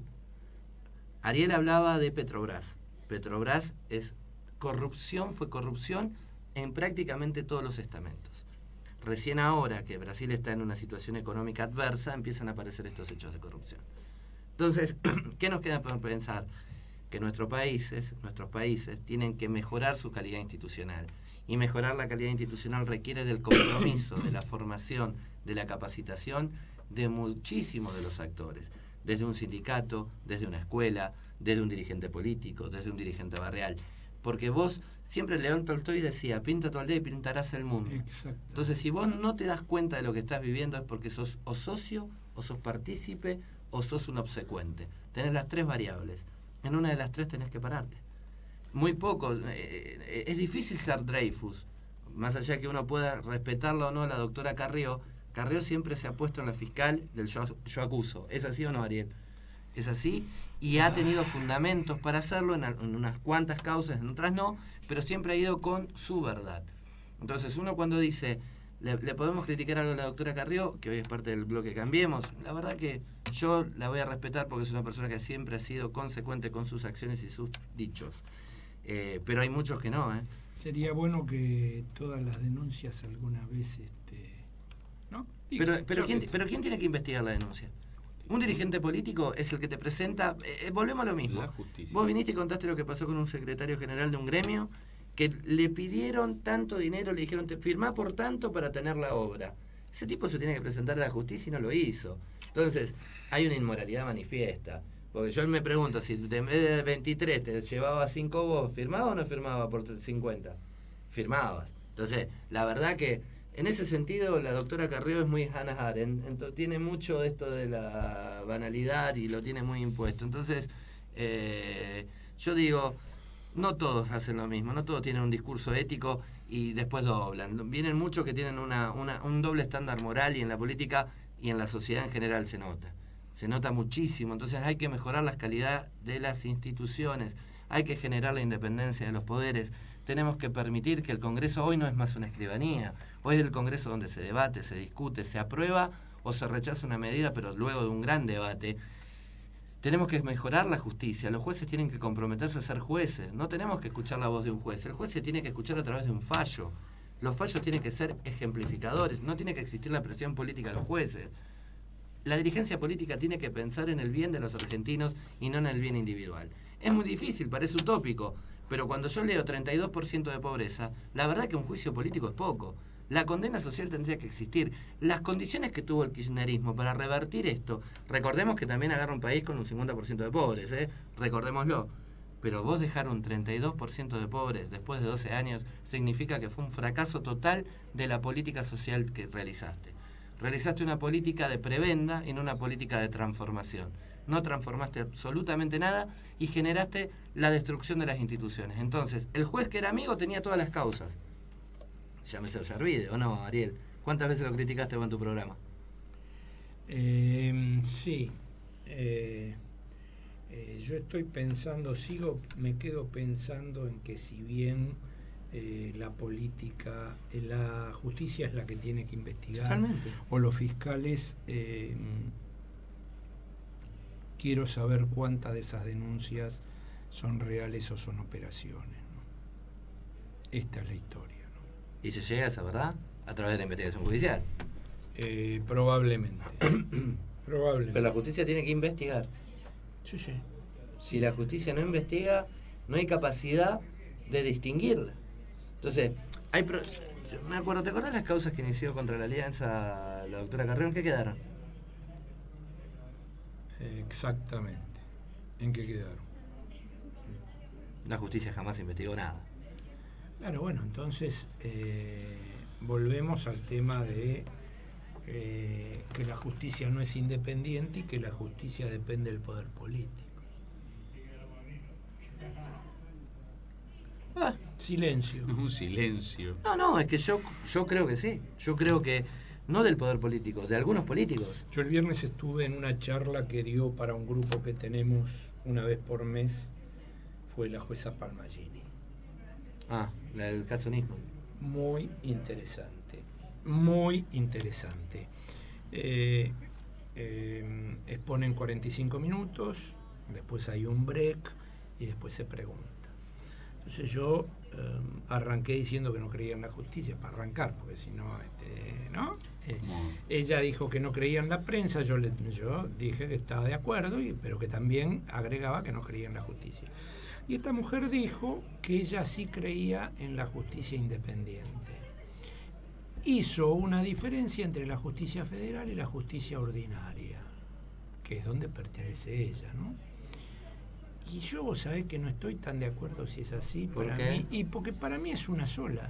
Ariel hablaba de Petrobras. Petrobras es corrupción, fue corrupción en prácticamente todos los estamentos. Recién ahora que Brasil está en una situación económica adversa, empiezan a aparecer estos hechos de corrupción. Entonces, ¿qué nos queda por pensar? Que nuestros países, nuestros países tienen que mejorar su calidad institucional. Y mejorar la calidad institucional requiere del compromiso, de la formación, de la capacitación de muchísimos de los actores. Desde un sindicato, desde una escuela, desde un dirigente político, desde un dirigente barrial. Porque vos, siempre León Tolstoy decía, pinta tu aldea y pintarás el mundo. Exacto. Entonces, si vos no te das cuenta de lo que estás viviendo es porque sos o socio, o sos partícipe, o sos un obsecuente. Tenés las tres variables. En una de las tres tenés que pararte. Muy poco. Eh, es difícil ser Dreyfus. Más allá que uno pueda respetarla o no, la doctora Carrió, Carrió siempre se ha puesto en la fiscal del yo, yo acuso. ¿Es así o no, Ariel? Es así, y ha tenido fundamentos para hacerlo en, en unas cuantas causas, en otras no, pero siempre ha ido con su verdad. Entonces uno cuando dice, le, le podemos criticar algo a la doctora Carrió, que hoy es parte del bloque Cambiemos, la verdad que yo la voy a respetar porque es una persona que siempre ha sido consecuente con sus acciones y sus dichos. Eh, pero hay muchos que no, ¿eh? Sería bueno que todas las denuncias alguna vez, este, ¿no? Digo, pero, pero, ¿quién, que... pero ¿quién tiene que investigar la denuncia? Un dirigente político es el que te presenta... Eh, volvemos a lo mismo. La justicia. Vos viniste y contaste lo que pasó con un secretario general de un gremio que le pidieron tanto dinero, le dijeron, te firmá por tanto para tener la obra. Ese tipo se tiene que presentar a la justicia y no lo hizo. Entonces, hay una inmoralidad manifiesta. Porque yo me pregunto, si en vez de veintitrés te llevaba cinco vos, ¿firmaba o no firmaba por cincuenta? Firmabas. Entonces, la verdad que en ese sentido la doctora Carrió es muy Hannah Arendt, entonces, tiene mucho de esto de la banalidad y lo tiene muy impuesto. Entonces, eh, yo digo, no todos hacen lo mismo, no todos tienen un discurso ético y después doblan. Vienen muchos que tienen una, una, un doble estándar moral y en la política y en la sociedad en general se nota. Se nota muchísimo, entonces hay que mejorar la calidad de las instituciones, hay que generar la independencia de los poderes, tenemos que permitir que el Congreso hoy no es más una escribanía, hoy es el Congreso donde se debate, se discute, se aprueba o se rechaza una medida, pero luego de un gran debate. Tenemos que mejorar la justicia, los jueces tienen que comprometerse a ser jueces, no tenemos que escuchar la voz de un juez, el juez se tiene que escuchar a través de un fallo, los fallos tienen que ser ejemplificadores, no tiene que existir la presión política de los jueces. La dirigencia política tiene que pensar en el bien de los argentinos y no en el bien individual. Es muy difícil, parece utópico, pero cuando yo leo treinta y dos por ciento de pobreza, la verdad que un juicio político es poco. La condena social tendría que existir. Las condiciones que tuvo el kirchnerismo para revertir esto, recordemos que también agarra un país con un cincuenta por ciento de pobres, ¿eh? Recordémoslo. Pero vos dejar un treinta y dos por ciento de pobres después de doce años significa que fue un fracaso total de la política social que realizaste. Realizaste una política de prebenda y no una política de transformación. No transformaste absolutamente nada y generaste la destrucción de las instituciones. Entonces, el juez que era amigo tenía todas las causas. Llámese Ollarvide, ¿o no, Ariel? ¿Cuántas veces lo criticaste vos en tu programa? Eh, sí. Eh, eh, yo estoy pensando, sigo, me quedo pensando en que si bien... Eh, la política, eh, la justicia es la que tiene que investigar. Totalmente. O los fiscales, eh, quiero saber cuántas de esas denuncias son reales o son operaciones, ¿no? Esta es la historia, ¿no? ¿Y se llega a esa verdad? A través de la investigación judicial. Eh, probablemente. Probablemente. Pero la justicia tiene que investigar. Sí, sí. Si la justicia no investiga, no hay capacidad de distinguirla. Entonces, hay pro... Yo me acuerdo, ¿te acuerdas las causas que inició contra la Alianza la doctora Carrión? ¿En qué quedaron? Eh, exactamente. ¿En qué quedaron? La justicia jamás investigó nada. Claro, bueno, entonces eh, volvemos al tema de eh, que la justicia no es independiente y que la justicia depende del poder político. Ah, Silencio. Un silencio. no, no, es que yo, yo creo que sí. Yo creo que no del poder político, de algunos políticos. Yo el viernes estuve en una charla que dio para un grupo que tenemos una vez por mes, fue la jueza Palmagini. Ah, la del caso Nisman. Muy interesante, muy interesante. Eh, eh, exponen cuarenta y cinco minutos, después hay un break y después se pregunta. Entonces yo eh, arranqué diciendo que no creía en la justicia, para arrancar, porque si no, este, ¿no? Eh, ella dijo que no creía en la prensa, yo, le, yo dije que estaba de acuerdo, y, pero que también agregaba que no creía en la justicia. Y esta mujer dijo que ella sí creía en la justicia independiente. Hizo una diferencia entre la justicia federal y la justicia ordinaria, que es donde pertenece ella, ¿no? Y yo, vos sabés que no estoy tan de acuerdo si es así. ¿Por para qué? mí, y porque para mí es una sola.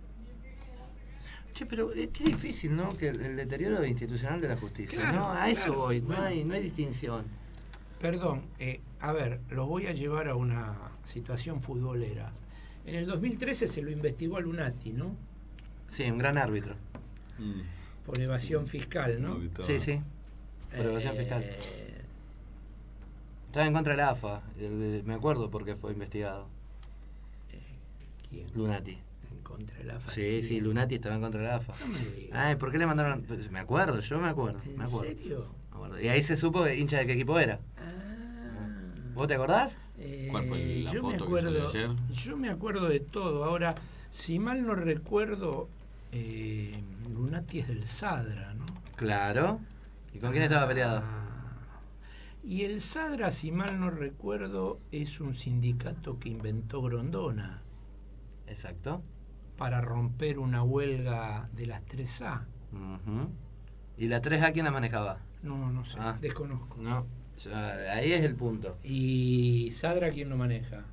Che, pero es que difícil, ¿no? Que el, el deterioro institucional de la justicia, Claro, ¿no? A eso claro, voy, bueno. no, hay, no hay distinción. Perdón, eh, a ver, los voy a llevar a una situación futbolera. En el dos mil trece se lo investigó a Lunati, ¿no? Sí, un gran árbitro. Mm. Por evasión fiscal, ¿no? Sí, sí. Por evasión Eh, fiscal. Estaba en contra de la A F A, el- me acuerdo porque fue investigado. ¿Quién? Lunati. En contra de la F A. Sí, sí, Lunati estaba en contra de la A F A. No me digas. Ay, ¿por qué le mandaron? Pues me acuerdo, yo me acuerdo. ¿En me acuerdo. serio? Me acuerdo. Y ahí se supo que hincha de qué equipo era. Ah. ¿Vos te acordás? Eh, ¿Cuál fue la yo me foto que salió acuerdo, ayer? Yo me acuerdo de todo. Ahora, si mal no recuerdo, eh, Lunati es del Sadra, ¿no? Claro. ¿Y con quién estaba peleado? Ah. Y el Sadra, si mal no recuerdo, es un sindicato que inventó Grondona Exacto. para romper una huelga de las tres A. Ujú. ¿Y la tres A quién la manejaba? No, no sé, Ah. desconozco. No. Ya, ahí es el punto. ¿Y Sadra quién lo maneja?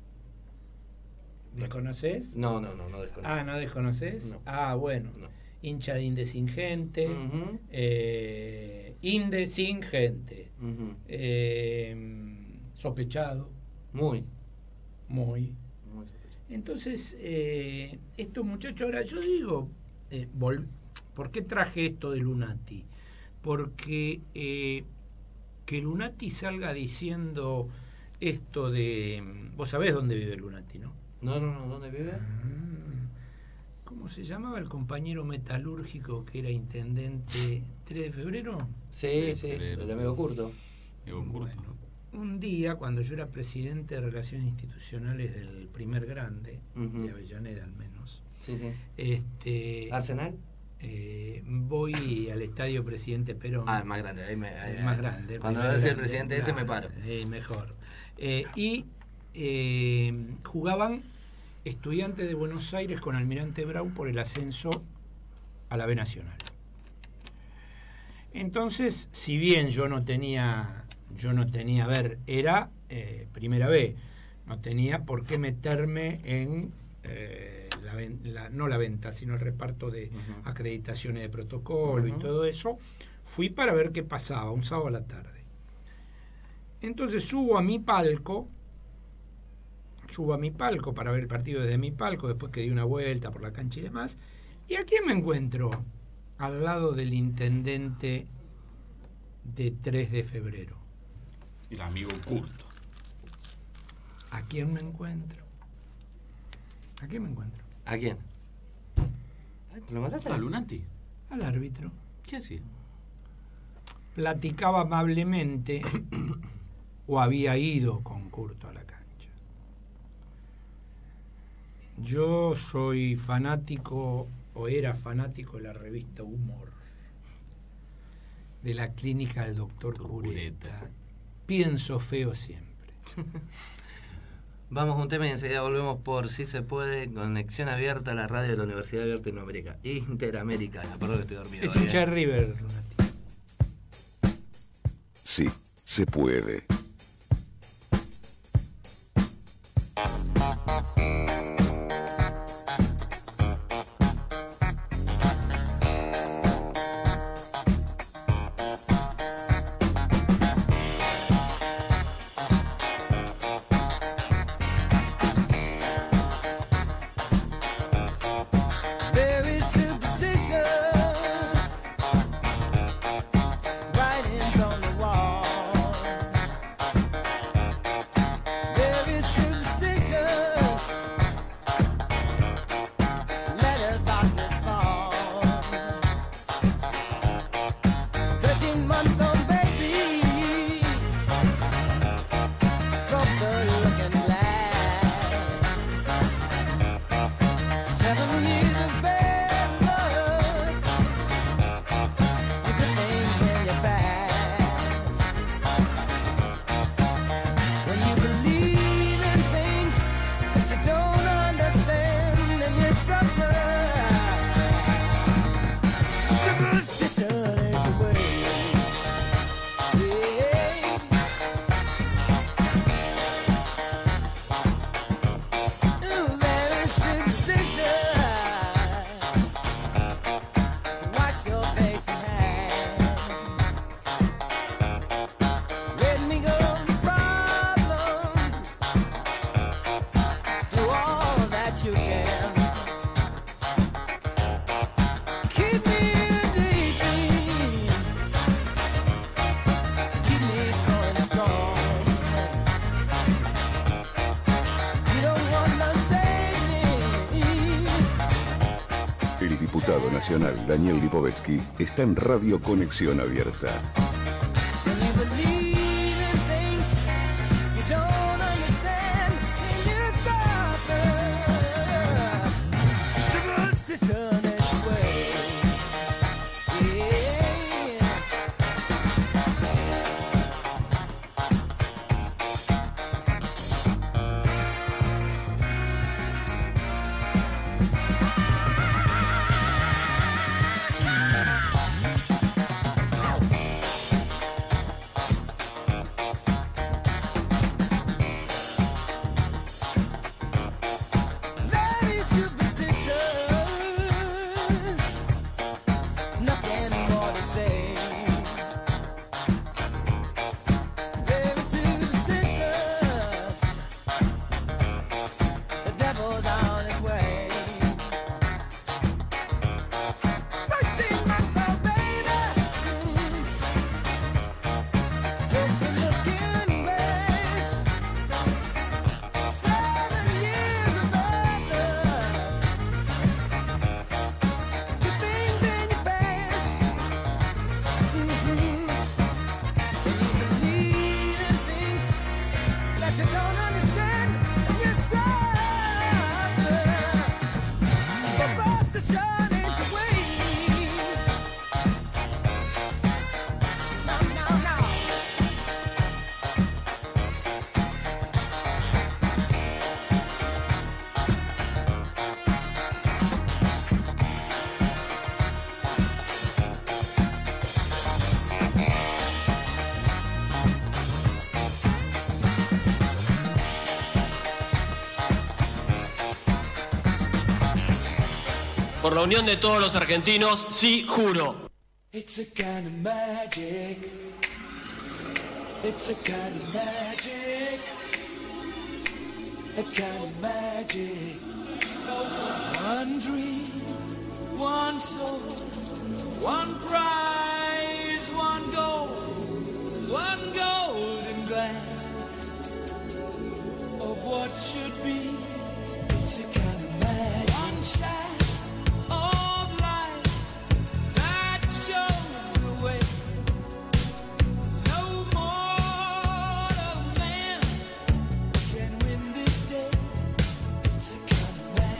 ¿Desconoces? No, no, no, no desconozco. Ah, ¿no desconoces? No. Ah, bueno. No. Hincha de Inde sin gente. Ujú. eh, Inde sin gente. Ujú. eh, sospechado. Muy. Muy. Muy. Entonces, eh, estos muchachos, ahora yo digo, eh, vol- ¿por qué traje esto de Lunati? Porque eh, que Lunati salga diciendo esto de... Vos sabés dónde vive Lunati, ¿no? No, no, no, ¿dónde vive? ¿Cómo se llamaba el compañero metalúrgico que era intendente? ¿tres de febrero? Sí, de sí, febrero. el amigo Curto. Digo, curto. Bueno, un día, cuando yo era presidente de Relaciones Institucionales del primer grande, Ujú. de Avellaneda al menos, Sí, sí. este, ¿Arsenal? eh, voy al Estadio Presidente Perón. Ah, el más grande. Ahí me, ahí- el más grande. Cuando primer ves el grande, presidente ese me paro. claro, eh, mejor. Eh, y eh, jugaban Estudiantes de Buenos Aires con Almirante Brown por el ascenso a la B Nacional. Entonces, si bien yo no tenía, yo no tenía, a ver, era eh, primera B, no tenía por qué meterme en eh, la, ven- la- no la venta, sino el reparto de Ujú. acreditaciones de protocolo y Ujú. todo eso. Fui para ver qué pasaba, un sábado a la tarde. Entonces subo a mi palco, subo a mi palco para ver el partido desde mi palco, después que di una vuelta por la cancha y demás. ¿Y a quién me encuentro? Al lado del intendente de tres de febrero. El amigo curto. ¿A quién me encuentro? ¿A quién me encuentro? ¿A quién? Ay, ¿te ¿Lo mataste? ¿A Lunati? Al árbitro. ¿Qué hacía? Platicaba amablemente o había ido con Curto a la cancha. Yo soy fanático, o era fanático de la revista Humor, de la clínica del doctor Cureta. Pienso feo siempre. Vamos a un tema y enseguida volvemos por Si Se Puede, conexión abierta a la radio de la Universidad Abierta Interamericana. Interamericana, perdón que estoy dormido. Es hincha de River. Sí, se puede. Nacional Daniel Lipovetsky está en Radio Conexión Abierta. Por la unión de todos los argentinos, sí, juro. It's a kind of magic. It's a kind of magic. A kind of magic. One dream, one soul, one prize, one goal, one golden glance of what should be. It's a kind of magic. One shot. It's a kind of magic.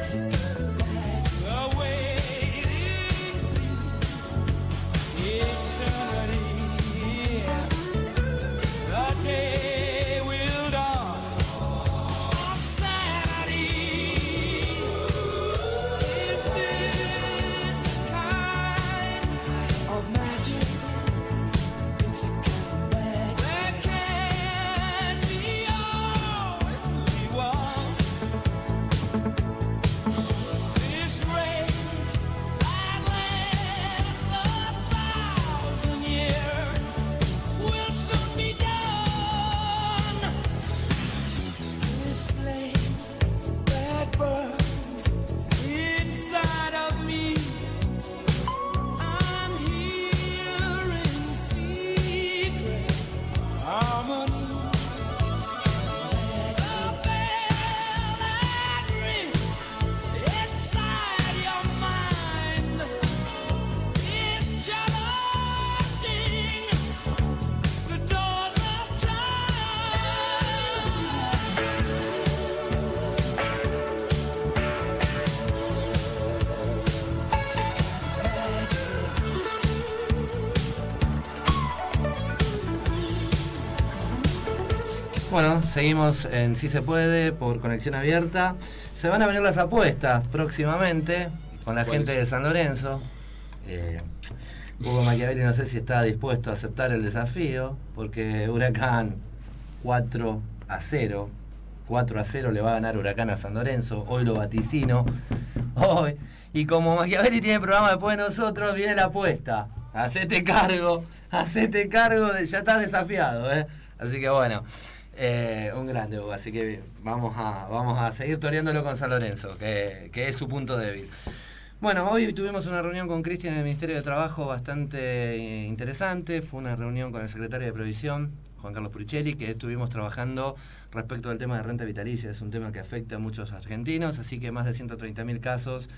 Bueno, seguimos en Si Se Puede por conexión abierta. Se van a venir las apuestas próximamente con la gente de San Lorenzo. Eh, Hugo Machiavelli no sé si está dispuesto a aceptar el desafío, porque Huracán cuatro a cero. cuatro a cero le va a ganar Huracán a San Lorenzo. Hoy lo vaticino. Hoy. Y como Machiavelli tiene programa después de nosotros, viene la apuesta. Hacete cargo. Hacete cargo. De, ya estás desafiado, ¿eh? Así que bueno. Eh, un grande Hugo, así que vamos a, vamos a seguir toreándolo con San Lorenzo, que, que es su punto débil. Bueno, hoy tuvimos una reunión con Cristian en el Ministerio de Trabajo bastante eh, interesante. Fue una reunión con el secretario de Previsión, Juan Carlos Purichelli, que estuvimos trabajando respecto al tema de renta vitalicia. Es un tema que afecta a muchos argentinos, así que más de ciento treinta mil casos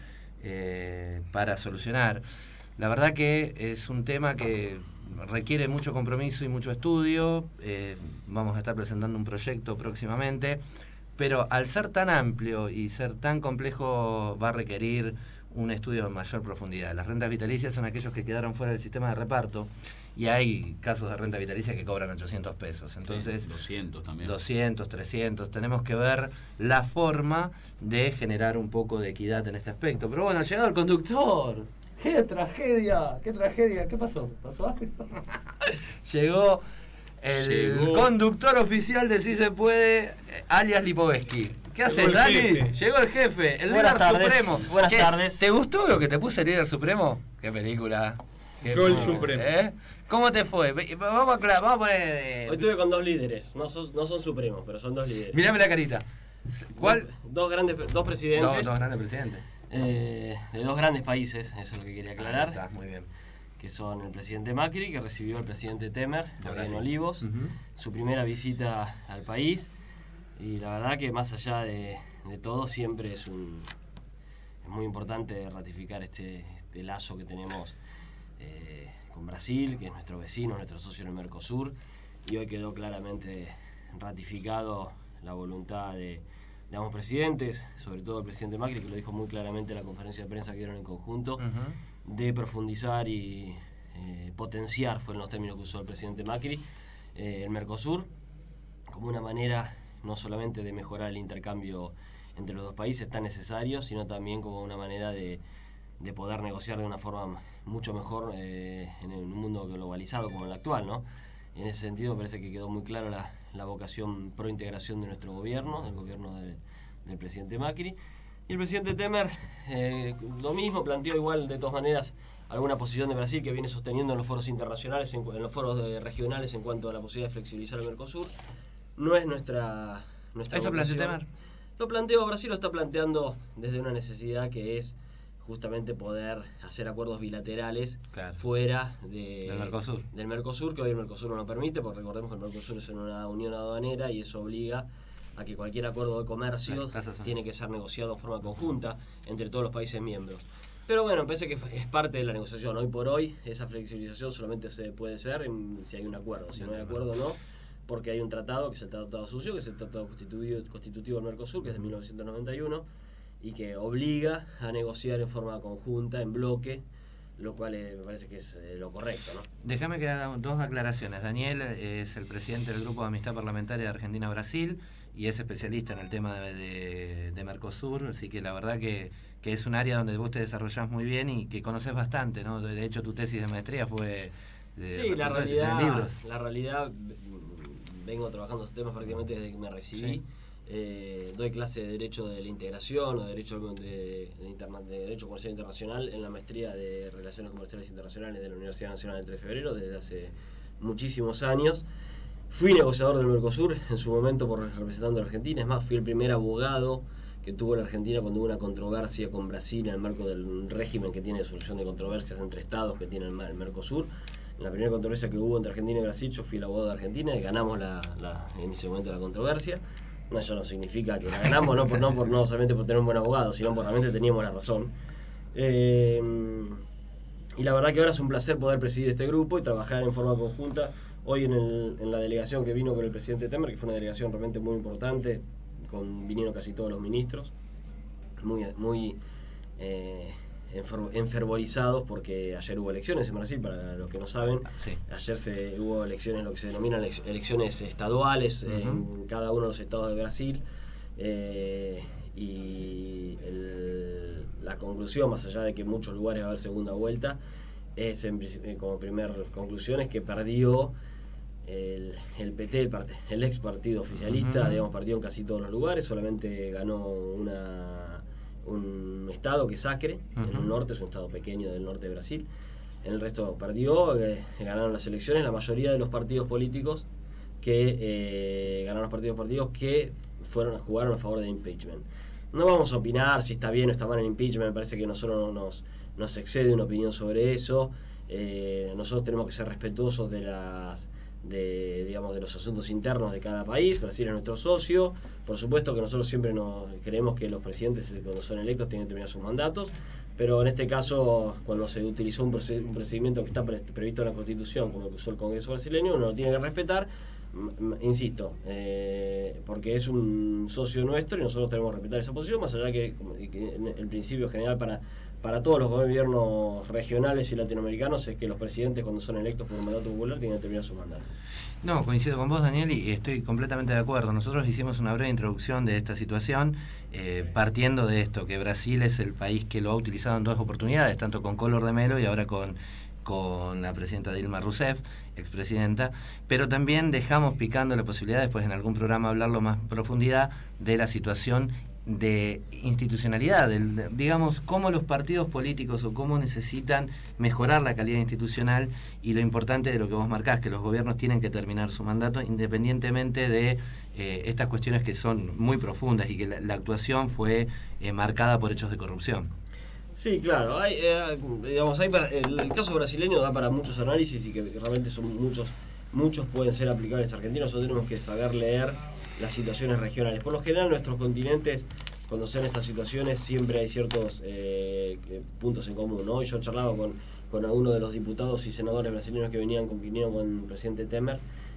eh, para solucionar. La verdad que es un tema que requiere mucho compromiso y mucho estudio. Eh, vamos a estar presentando un proyecto próximamente, pero al ser tan amplio y ser tan complejo va a requerir un estudio de mayor profundidad. Las rentas vitalicias son aquellos que quedaron fuera del sistema de reparto, y hay casos de renta vitalicia que cobran ochocientos pesos. Entonces, sí, doscientos también. doscientos, trescientos. Tenemos que ver la forma de generar un poco de equidad en este aspecto. Pero bueno, ha llegado el conductor. ¡Qué tragedia! ¡Qué tragedia! ¿Qué pasó? ¿Pasó algo? Llegó el Llegó. conductor oficial de Si Se Puede, alias Lipovetsky. ¿Qué haces, Dani? Jefe. Llegó el jefe, el Buenas líder tardes. supremo. Buenas ¿Qué? tardes. ¿Te gustó lo que te puse el líder supremo? ¡Qué película! Qué Yo el película, supremo. ¿eh? ¿Cómo te fue? Vamos a, vamos a poner... Eh, Hoy estuve con dos líderes, no son, no son supremos, pero son dos líderes. Mirame la carita. ¿Cuál? Dos, dos grandes, dos presidentes. Dos, dos grandes presidentes. Eh, de dos grandes países, eso es lo que quería aclarar. Ahí está, muy bien. Que son el presidente Macri, que recibió al presidente Temer, Ahora en sí. Olivos, Uh-huh. su primera visita al país. Y la verdad que más allá de, de todo, siempre es un es muy importante ratificar este, este lazo que tenemos eh, con Brasil, que es nuestro vecino, nuestro socio en el Mercosur. Y hoy quedó claramente ratificado la voluntad de, de ambos presidentes, sobre todo el presidente Macri, que lo dijo muy claramente en la conferencia de prensa que dieron en conjunto, Uh-huh. de profundizar y eh, potenciar, fueron los términos que usó el presidente Macri, eh, el Mercosur, como una manera no solamente de mejorar el intercambio entre los dos países tan necesario, sino también como una manera de, de poder negociar de una forma mucho mejor eh, en un mundo globalizado como el actual, ¿no? En ese sentido me parece que quedó muy clara la, la vocación pro integración de nuestro gobierno, del gobierno de, del presidente Macri. Y el presidente Temer, eh, lo mismo, planteó igual de todas maneras alguna posición de Brasil que viene sosteniendo en los foros internacionales, en, en los foros de, regionales en cuanto a la posibilidad de flexibilizar el Mercosur. No es nuestra... nuestra ¿Eso planteó vocación. Temer? Lo planteó, Brasil lo está planteando desde una necesidad que es justamente poder hacer acuerdos bilaterales Claro. fuera de, Del Mercosur. del Mercosur, que hoy el Mercosur no lo permite, porque recordemos que el Mercosur es una unión aduanera y eso obliga a que cualquier acuerdo de comercio Las tasas son- tiene que ser negociado de forma conjunta entre todos los países miembros. Pero bueno, me parece que es parte de la negociación. Hoy por hoy, esa flexibilización solamente se puede hacer en- si hay un acuerdo. Si no hay acuerdo, no, porque hay un tratado, que es el Tratado Sucio, que es el Tratado Constitutivo, constitutivo del Mercosur, que es de mil novecientos noventa y uno, y que obliga a negociar en forma conjunta, en bloque, lo cual eh, me parece que es eh, lo correcto, ¿no? Déjame que haga dos aclaraciones. Daniel es el presidente del Grupo de Amistad Parlamentaria de Argentina-Brasil y es especialista en el tema de, de, de Mercosur, así que la verdad que, que es un área donde vos te desarrollás muy bien y que conoces bastante, ¿no? De hecho, tu tesis de maestría fue... De, sí, la realidad, libros. la realidad, vengo trabajando estos temas prácticamente desde que me recibí. Sí. Eh, doy clase de Derecho de la Integración o de Derecho, de, de, interna, de Derecho Comercial Internacional en la maestría de Relaciones Comerciales Internacionales de la Universidad Nacional del tres de febrero desde hace muchísimos años. Fui negociador del Mercosur en su momento por representando a la Argentina, es más, fui el primer abogado que tuvo la Argentina cuando hubo una controversia con Brasil en el marco del régimen que tiene de solución de controversias entre estados que tiene el, el Mercosur. En la primera controversia que hubo entre Argentina y Brasil, yo fui el abogado de Argentina y ganamos la, la, en ese momento la controversia. No, eso no significa que la ganamos, no por no, por, no solamente por tener un buen abogado, sino porque realmente teníamos la razón. Eh, y la verdad que ahora es un placer poder presidir este grupo y trabajar en forma conjunta. Hoy en, el, en la delegación que vino con el presidente Temer, que fue una delegación realmente muy importante, con, vinieron casi todos los ministros, muy, muy eh, enfervorizados porque ayer hubo elecciones en Brasil, para los que no saben. Sí. Ayer se hubo elecciones, lo que se denominan elecciones estaduales uh-huh. en cada uno de los estados de Brasil, eh, y el, la conclusión, más allá de que en muchos lugares va a haber segunda vuelta, es en, como primera conclusión es que perdió el, el P T, el, part, el ex partido oficialista, uh-huh. digamos, perdió en casi todos los lugares, solamente ganó una un estado que es Acre, uh-huh. en el norte, es un estado pequeño del norte de Brasil. En el resto perdió, eh, ganaron las elecciones, la mayoría de los partidos políticos que eh, ganaron los partidos políticos que fueron jugaron a favor del impeachment. No vamos a opinar si está bien o está mal el impeachment, me parece que nosotros nos, nos excede una opinión sobre eso. Eh, nosotros tenemos que ser respetuosos de las de digamos de los asuntos internos de cada país. Brasil es nuestro socio. Por supuesto que nosotros siempre nos creemos que los presidentes cuando son electos tienen que terminar sus mandatos, pero en este caso cuando se utilizó un, proced- un procedimiento que está pre- previsto en la Constitución, como el que usó el Congreso brasileño, uno lo tiene que respetar, m- insisto, eh, porque es un socio nuestro y nosotros tenemos que respetar esa posición, más allá que, que el principio general para Para todos los gobiernos regionales y latinoamericanos es que los presidentes, cuando son electos por un mandato popular, tienen que terminar su mandato. No, coincido con vos, Daniel, y estoy completamente de acuerdo. Nosotros hicimos una breve introducción de esta situación, eh, partiendo de esto, que Brasil es el país que lo ha utilizado en dos oportunidades, tanto con Collor de Mello y ahora con, con la presidenta Dilma Rousseff, expresidenta, pero también dejamos picando la posibilidad, después en algún programa hablarlo más en profundidad, de la situación de institucionalidad, del, de, digamos, cómo los partidos políticos o cómo necesitan mejorar la calidad institucional y lo importante de lo que vos marcás, que los gobiernos tienen que terminar su mandato independientemente de eh, estas cuestiones que son muy profundas y que la, la actuación fue eh, marcada por hechos de corrupción. Sí, claro, hay, eh, digamos, hay para, el, el caso brasileño da para muchos análisis y que realmente son muchos, muchos pueden ser aplicables a Argentina. Nosotros tenemos que saber leer las situaciones regionales. Por lo general, en nuestros continentes, cuando se dan estas situaciones, siempre hay ciertos eh, puntos en común, ¿no? Y yo charlaba con, con algunos de los diputados y senadores brasileños que venían con, vinieron con el presidente Temer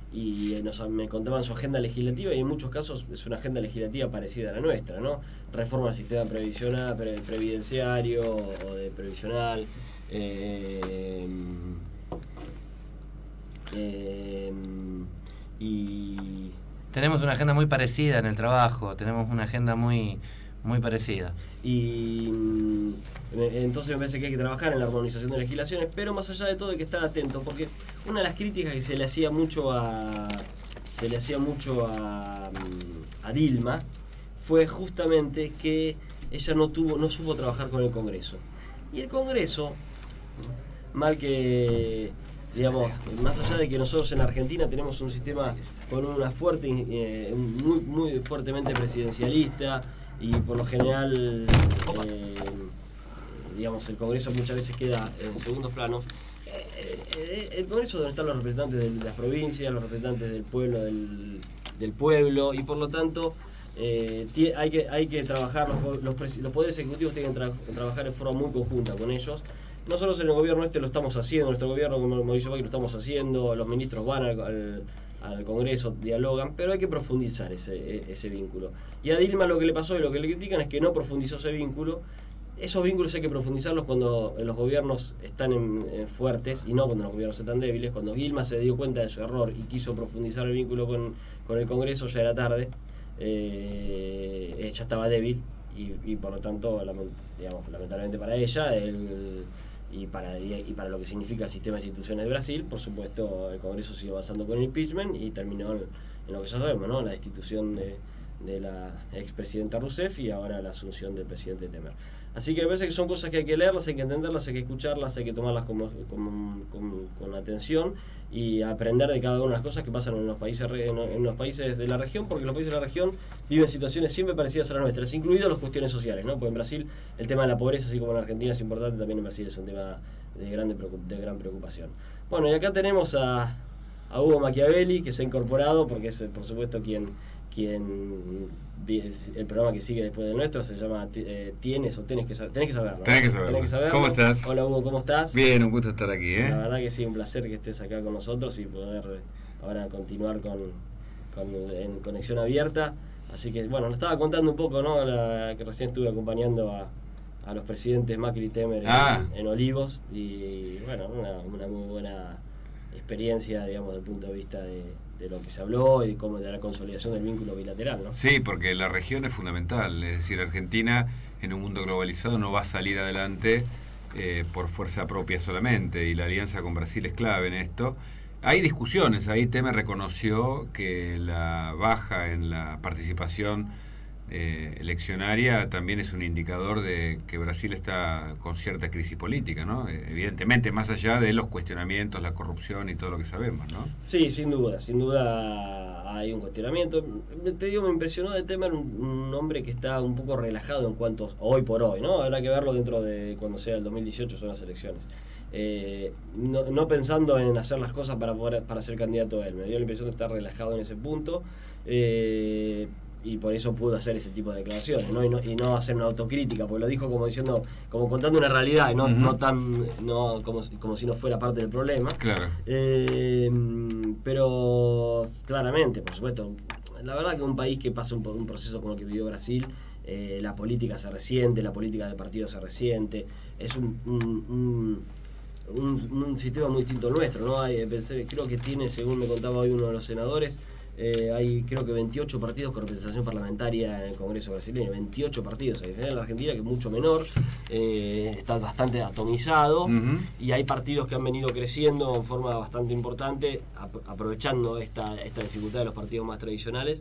y nos, me contaban su agenda legislativa, y en muchos casos es una agenda legislativa parecida a la nuestra, ¿no? Reforma del sistema previsional, pre, previdenciario o de previsional, eh, eh, y... Tenemos una agenda muy parecida en el trabajo, tenemos una agenda muy, muy parecida. Y entonces me parece que hay que trabajar en la armonización de legislaciones, pero más allá de todo hay que estar atentos, porque una de las críticas que se le hacía mucho a se le hacía mucho a, a Dilma fue justamente que ella no tuvo, no supo trabajar con el Congreso. Y el Congreso, mal que digamos, más allá de que nosotros en Argentina tenemos un sistema con una fuerte, eh, muy, muy fuertemente presidencialista, y por lo general, eh, digamos, el Congreso muchas veces queda en segundos planos. Eh, eh, el Congreso es donde están los representantes de las provincias, los representantes del pueblo, del, del pueblo, y por lo tanto eh, tie, hay que hay que trabajar, los, los, los poderes ejecutivos tienen que tra trabajar en forma muy conjunta con ellos. Nosotros en el gobierno este lo estamos haciendo, nuestro gobierno, como Mauricio Macri, lo estamos haciendo, los ministros van al, al, al Congreso, dialogan, pero hay que profundizar ese, ese vínculo. Y a Dilma lo que le pasó y lo que le critican es que no profundizó ese vínculo. Esos vínculos hay que profundizarlos cuando los gobiernos están en, en fuertes y no cuando los gobiernos están débiles. Cuando Dilma se dio cuenta de su error y quiso profundizar el vínculo con, con el Congreso, ya era tarde, eh, ella estaba débil y, y por lo tanto, lament, digamos, lamentablemente para ella el, y, para, y, y para lo que significa el sistema de instituciones de Brasil, por supuesto el Congreso siguió avanzando con el impeachment y terminó en, en lo que ya sabemos, ¿no? La destitución de, de la expresidenta Rousseff y ahora la asunción del presidente Temer. Así que me parece que son cosas que hay que leerlas, hay que entenderlas, hay que escucharlas, hay que tomarlas con, con, con, con atención y aprender de cada una de las cosas que pasan en los países en, en los países de la región, porque los países de la región viven situaciones siempre parecidas a las nuestras, incluidas las cuestiones sociales, ¿no? Porque en Brasil el tema de la pobreza, así como en Argentina es importante, también en Brasil es un tema de, grande, de gran preocupación. Bueno, y acá tenemos a, a Hugo Machiavelli, que se ha incorporado, porque es por supuesto quien... quien el programa que sigue después del nuestro se llama eh, Tienes o Tenés que saber, tenés que saberlo, ¿no? Tenés que saberlo. Tenés que saberlo. ¿Cómo estás? Hola Hugo, ¿cómo estás? Bien, un gusto estar aquí, ¿eh? La verdad que sí, un placer que estés acá con nosotros y poder ahora continuar con, con en conexión abierta. Así que bueno, nos estaba contando un poco, ¿no? La, que recién estuve acompañando a, a los presidentes Macri y Temer ah. en, en Olivos y bueno, una, una muy buena experiencia, digamos, desde el punto de vista de, de lo que se habló y como de la consolidación del vínculo bilateral, ¿no? Sí, porque la región es fundamental, es decir, Argentina en un mundo globalizado no va a salir adelante eh, por fuerza propia solamente, y la alianza con Brasil es clave en esto. Hay discusiones, ahí Temer reconoció que la baja en la participación eh, eleccionaria también es un indicador de que Brasil está con cierta crisis política, ¿no? Evidentemente, más allá de los cuestionamientos, la corrupción y todo lo que sabemos, ¿no? Sí, sin duda, sin duda hay un cuestionamiento. Te digo, me impresionó de Temer un, un hombre que está un poco relajado en cuanto hoy por hoy, ¿no? Habrá que verlo dentro de cuando sea el dos mil dieciocho, son las elecciones. Eh, no, no pensando en hacer las cosas para poder para ser candidato a él. Me dio la impresión de estar relajado en ese punto. Eh, y por eso pudo hacer ese tipo de declaraciones, ¿no? Y, no, y no hacer una autocrítica, porque lo dijo como diciendo, como contando una realidad, y no, uh-huh. no tan, no como, como si no fuera parte del problema. Claro. Eh, pero claramente, por supuesto, la verdad que un país que pasa un, un proceso como el que vivió Brasil, eh, la política se resiente, la política de partido se resiente, es un, un, un Un, un sistema muy distinto al nuestro, ¿no? Hay, pensé, creo que tiene, según me contaba hoy uno de los senadores, eh, hay creo que veintiocho partidos con representación parlamentaria en el Congreso brasileño, veintiocho partidos, a diferencia de la Argentina, que es mucho menor, eh, está bastante atomizado, uh-huh. y hay partidos que han venido creciendo en forma bastante importante, ap- aprovechando esta, esta dificultad de los partidos más tradicionales,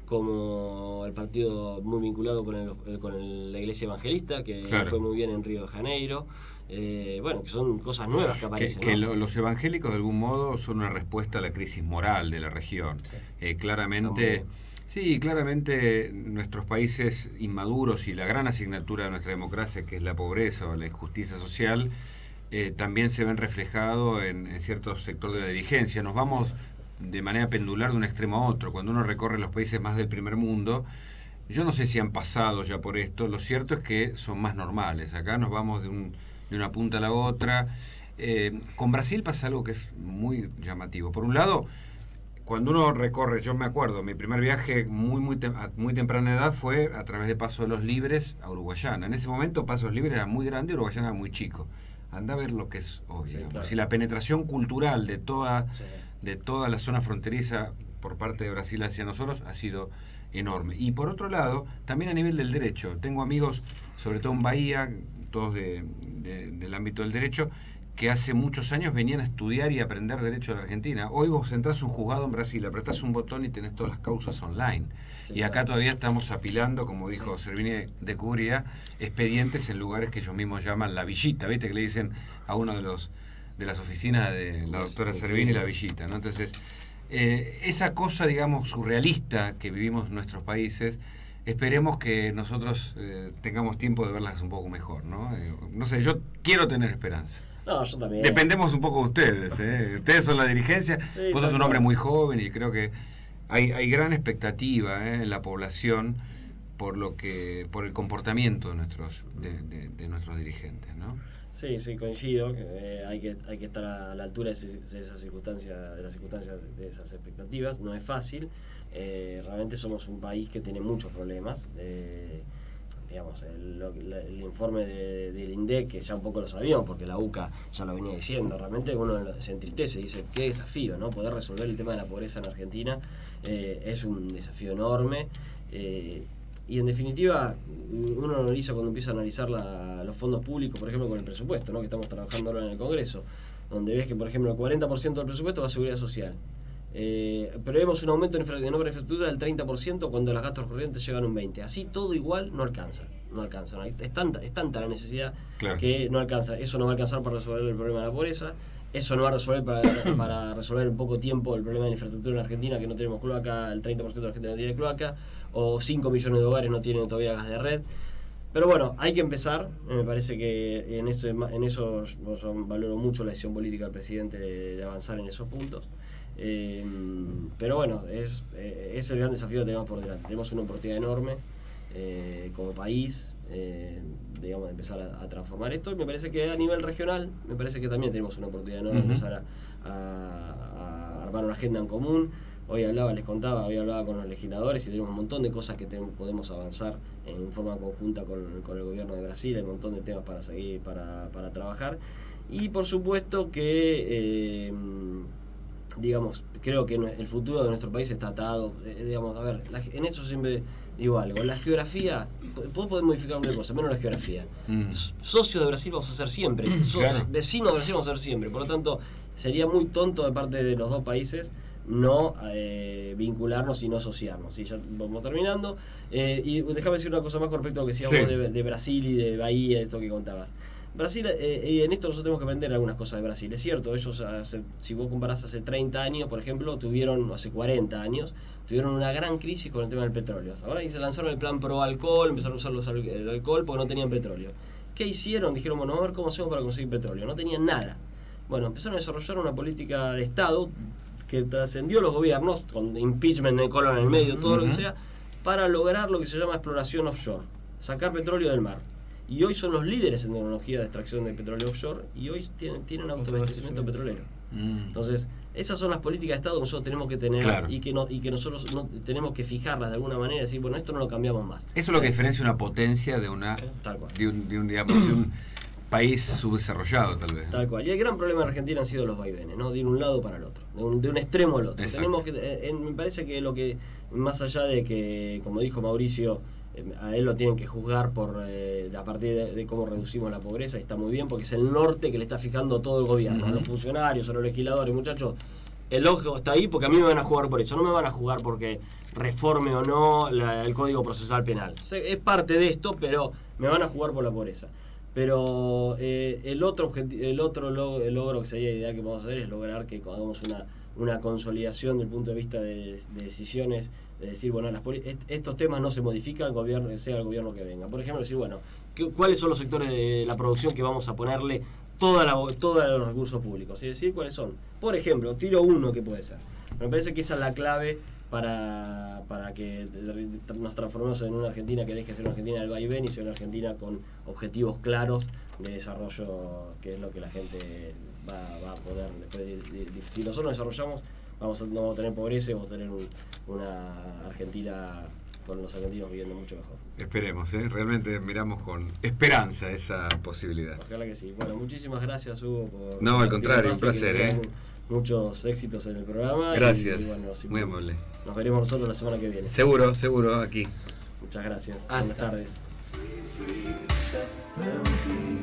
como el partido muy vinculado con, el, con el, la Iglesia Evangelista, que claro. fue muy bien en Río de Janeiro. Eh, bueno, que son cosas nuevas que aparecen. Que, que ¿no? lo, los evangélicos de algún modo son una respuesta a la crisis moral de la región. Sí. Eh, claramente, sí, claramente nuestros países inmaduros y la gran asignatura de nuestra democracia, que es la pobreza o la injusticia social, eh, también se ven reflejados en, en cierto sector de la dirigencia. Nos vamos de manera pendular de un extremo a otro. Cuando uno recorre los países más del primer mundo, yo no sé si han pasado ya por esto, lo cierto es que son más normales. Acá nos vamos de un de una punta a la otra. Eh, con Brasil pasa algo que es muy llamativo. Por un lado, cuando uno recorre, yo me acuerdo, mi primer viaje muy muy tem- a muy temprana edad fue a través de Paso de los Libres a Uruguayana. En ese momento Paso de los Libres era muy grande y Uruguayana era muy chico. Anda a ver lo que es hoy. Sí, claro. Si la penetración cultural de toda, sí. de toda la zona fronteriza por parte de Brasil hacia nosotros ha sido enorme. Y por otro lado, también a nivel del derecho. Tengo amigos, sobre todo en Bahía, todos de, de, del ámbito del derecho, que hace muchos años venían a estudiar y aprender derecho de la Argentina. Hoy vos entrás a un juzgado en Brasil, apretás un botón y tenés todas las causas online. Sí, y acá claro. todavía estamos apilando, como dijo sí. Servini de Cubría, expedientes en lugares que ellos mismos llaman la villita, ¿viste? Que le dicen a uno de los de las oficinas de la doctora sí, Servini sí. la villita, ¿no? Entonces, eh, esa cosa, digamos, surrealista que vivimos en nuestros países, esperemos que nosotros eh, tengamos tiempo de verlas un poco mejor, ¿no? Eh, no sé, yo quiero tener esperanza. No, yo también. Dependemos un poco de ustedes, ¿eh? Ustedes son la dirigencia, sí, vos sos un hombre muy joven y creo que hay, hay gran expectativa, ¿eh? en la población por lo que por el comportamiento de nuestros de, de, de nuestros dirigentes, ¿no? Sí, sí, coincido. Eh, hay que hay que estar a la altura de, ese, de esas circunstancias, de las circunstancias, de esas expectativas. No es fácil. Eh, realmente somos un país que tiene muchos problemas. Eh, digamos, el, el informe de, del INDEC, que ya un poco lo sabíamos, porque la U C A ya lo venía diciendo, realmente uno se entristece, dice, qué desafío, ¿no? Poder resolver el tema de la pobreza en Argentina eh, es un desafío enorme. Eh, y en definitiva, uno analiza cuando empieza a analizar la, los fondos públicos, por ejemplo, con el presupuesto, ¿no? Que estamos trabajando ahora en el Congreso, donde ves que, por ejemplo, el cuarenta por ciento del presupuesto va a seguridad social. Eh, prevemos un aumento en, infra, en obra de infraestructura del treinta por ciento cuando los gastos corrientes llegan a un veinte por ciento. Así todo igual no alcanza. No alcanza. ¿no? Es, tanta, es tanta la necesidad claro. que no alcanza. Eso no va a alcanzar para resolver el problema de la pobreza. Eso no va a resolver para, para resolver en poco tiempo el problema de la infraestructura en la Argentina, que no tenemos cloaca, el treinta por ciento de la Argentina no tiene cloaca, o cinco millones de hogares no tienen todavía gas de red. Pero bueno, hay que empezar. Me parece que en eso, en eso yo valoro mucho la decisión política del presidente de, de avanzar en esos puntos. Eh, pero bueno, es, eh, es el gran desafío que tenemos por delante. Tenemos una oportunidad enorme eh, como país, eh, digamos, de empezar a, a transformar esto. Y me parece que a nivel regional, me parece que también tenemos una oportunidad enorme de uh-huh. empezar a, a, a armar una agenda en común. Hoy hablaba, les contaba, hoy hablaba con los legisladores y tenemos un montón de cosas que tenemos, podemos avanzar en forma conjunta con, con el gobierno de Brasil, hay un montón de temas para seguir, para, para trabajar. Y por supuesto que... Eh, digamos, creo que el futuro de nuestro país está atado, eh, digamos, a ver, la, en esto siempre digo algo, la geografía, vos podés modificar una cosa, menos la geografía. Mm. Socios de Brasil vamos a ser siempre, so, claro. Vecinos de Brasil vamos a ser siempre, por lo tanto, sería muy tonto de parte de los dos países no eh, vincularnos y no asociarnos. ¿Sí? Ya vamos terminando. Eh, y déjame decir una cosa más con respecto a lo que decíamos sí. de, de Brasil y de Bahía, esto que contabas. Brasil, eh, y en esto nosotros tenemos que aprender algunas cosas de Brasil. Es cierto, ellos, hace, si vos comparás hace treinta años, por ejemplo, tuvieron, hace cuarenta años, tuvieron una gran crisis con el tema del petróleo. Ahora se lanzaron el plan pro alcohol, empezaron a usar los, el alcohol porque no tenían petróleo. ¿Qué hicieron? Dijeron, bueno, a ver cómo hacemos para conseguir petróleo. No tenían nada. Bueno, empezaron a desarrollar una política de Estado que trascendió los gobiernos, con impeachment de Colón en el medio, todo uh-huh. lo que sea, para lograr lo que se llama exploración offshore, sacar petróleo del mar. Y hoy son los líderes en tecnología de extracción de petróleo offshore y hoy tienen, tienen autoabastecimiento petrolero. Mm. Entonces, esas son las políticas de Estado que nosotros tenemos que tener claro. y, que no, y que nosotros no, tenemos que fijarlas de alguna manera y decir, bueno, esto no lo cambiamos más. Eso es lo que diferencia una potencia de una tal cual. De un, de un, digamos, de un país subdesarrollado, tal vez. Tal cual. Y el gran problema de Argentina han sido los vaivenes, ¿no? De un lado para el otro, de un, de un extremo al otro. Tenemos que, eh, me parece que lo que, más allá de que, como dijo Mauricio, a él lo tienen que juzgar por eh, a partir de, de cómo reducimos la pobreza, y está muy bien porque es el norte que le está fijando todo el gobierno, uh-huh. a los funcionarios, a los legisladores, muchachos, el ojo está ahí porque a mí me van a jugar por eso, no me van a jugar porque reforme o no la, el Código Procesal Penal. O sea, es parte de esto, pero me van a jugar por la pobreza. Pero eh, el otro el otro log el logro que sería ideal que vamos a hacer es lograr que hagamos una, una consolidación desde el punto de vista de, de decisiones, de decir, bueno, las estos temas no se modifican, el gobierno, sea el gobierno que venga. Por ejemplo, decir, bueno, ¿cuáles son los sectores de la producción que vamos a ponerle toda la, todos los recursos públicos? Y decir, ¿cuáles son? Por ejemplo, tiro uno que puede ser. Me parece que esa es la clave para, para que nos transformemos en una Argentina que deje de ser una Argentina del vaivén y sea una Argentina con objetivos claros de desarrollo, que es lo que la gente va, va a poder después de, de, de, si nosotros nos desarrollamos, vamos a, no vamos a tener pobreza, vamos a tener un, una Argentina con los argentinos viviendo mucho mejor. Esperemos, ¿eh? Realmente miramos con esperanza esa posibilidad. Ojalá que sí. Bueno, muchísimas gracias, Hugo, por... No, al contrario, un placer, ¿eh? Muchos éxitos en el programa. Gracias, y, y bueno, muy amable. Nos veremos nosotros la semana que viene. Seguro, seguro, aquí. Muchas gracias. Hasta. Buenas tardes.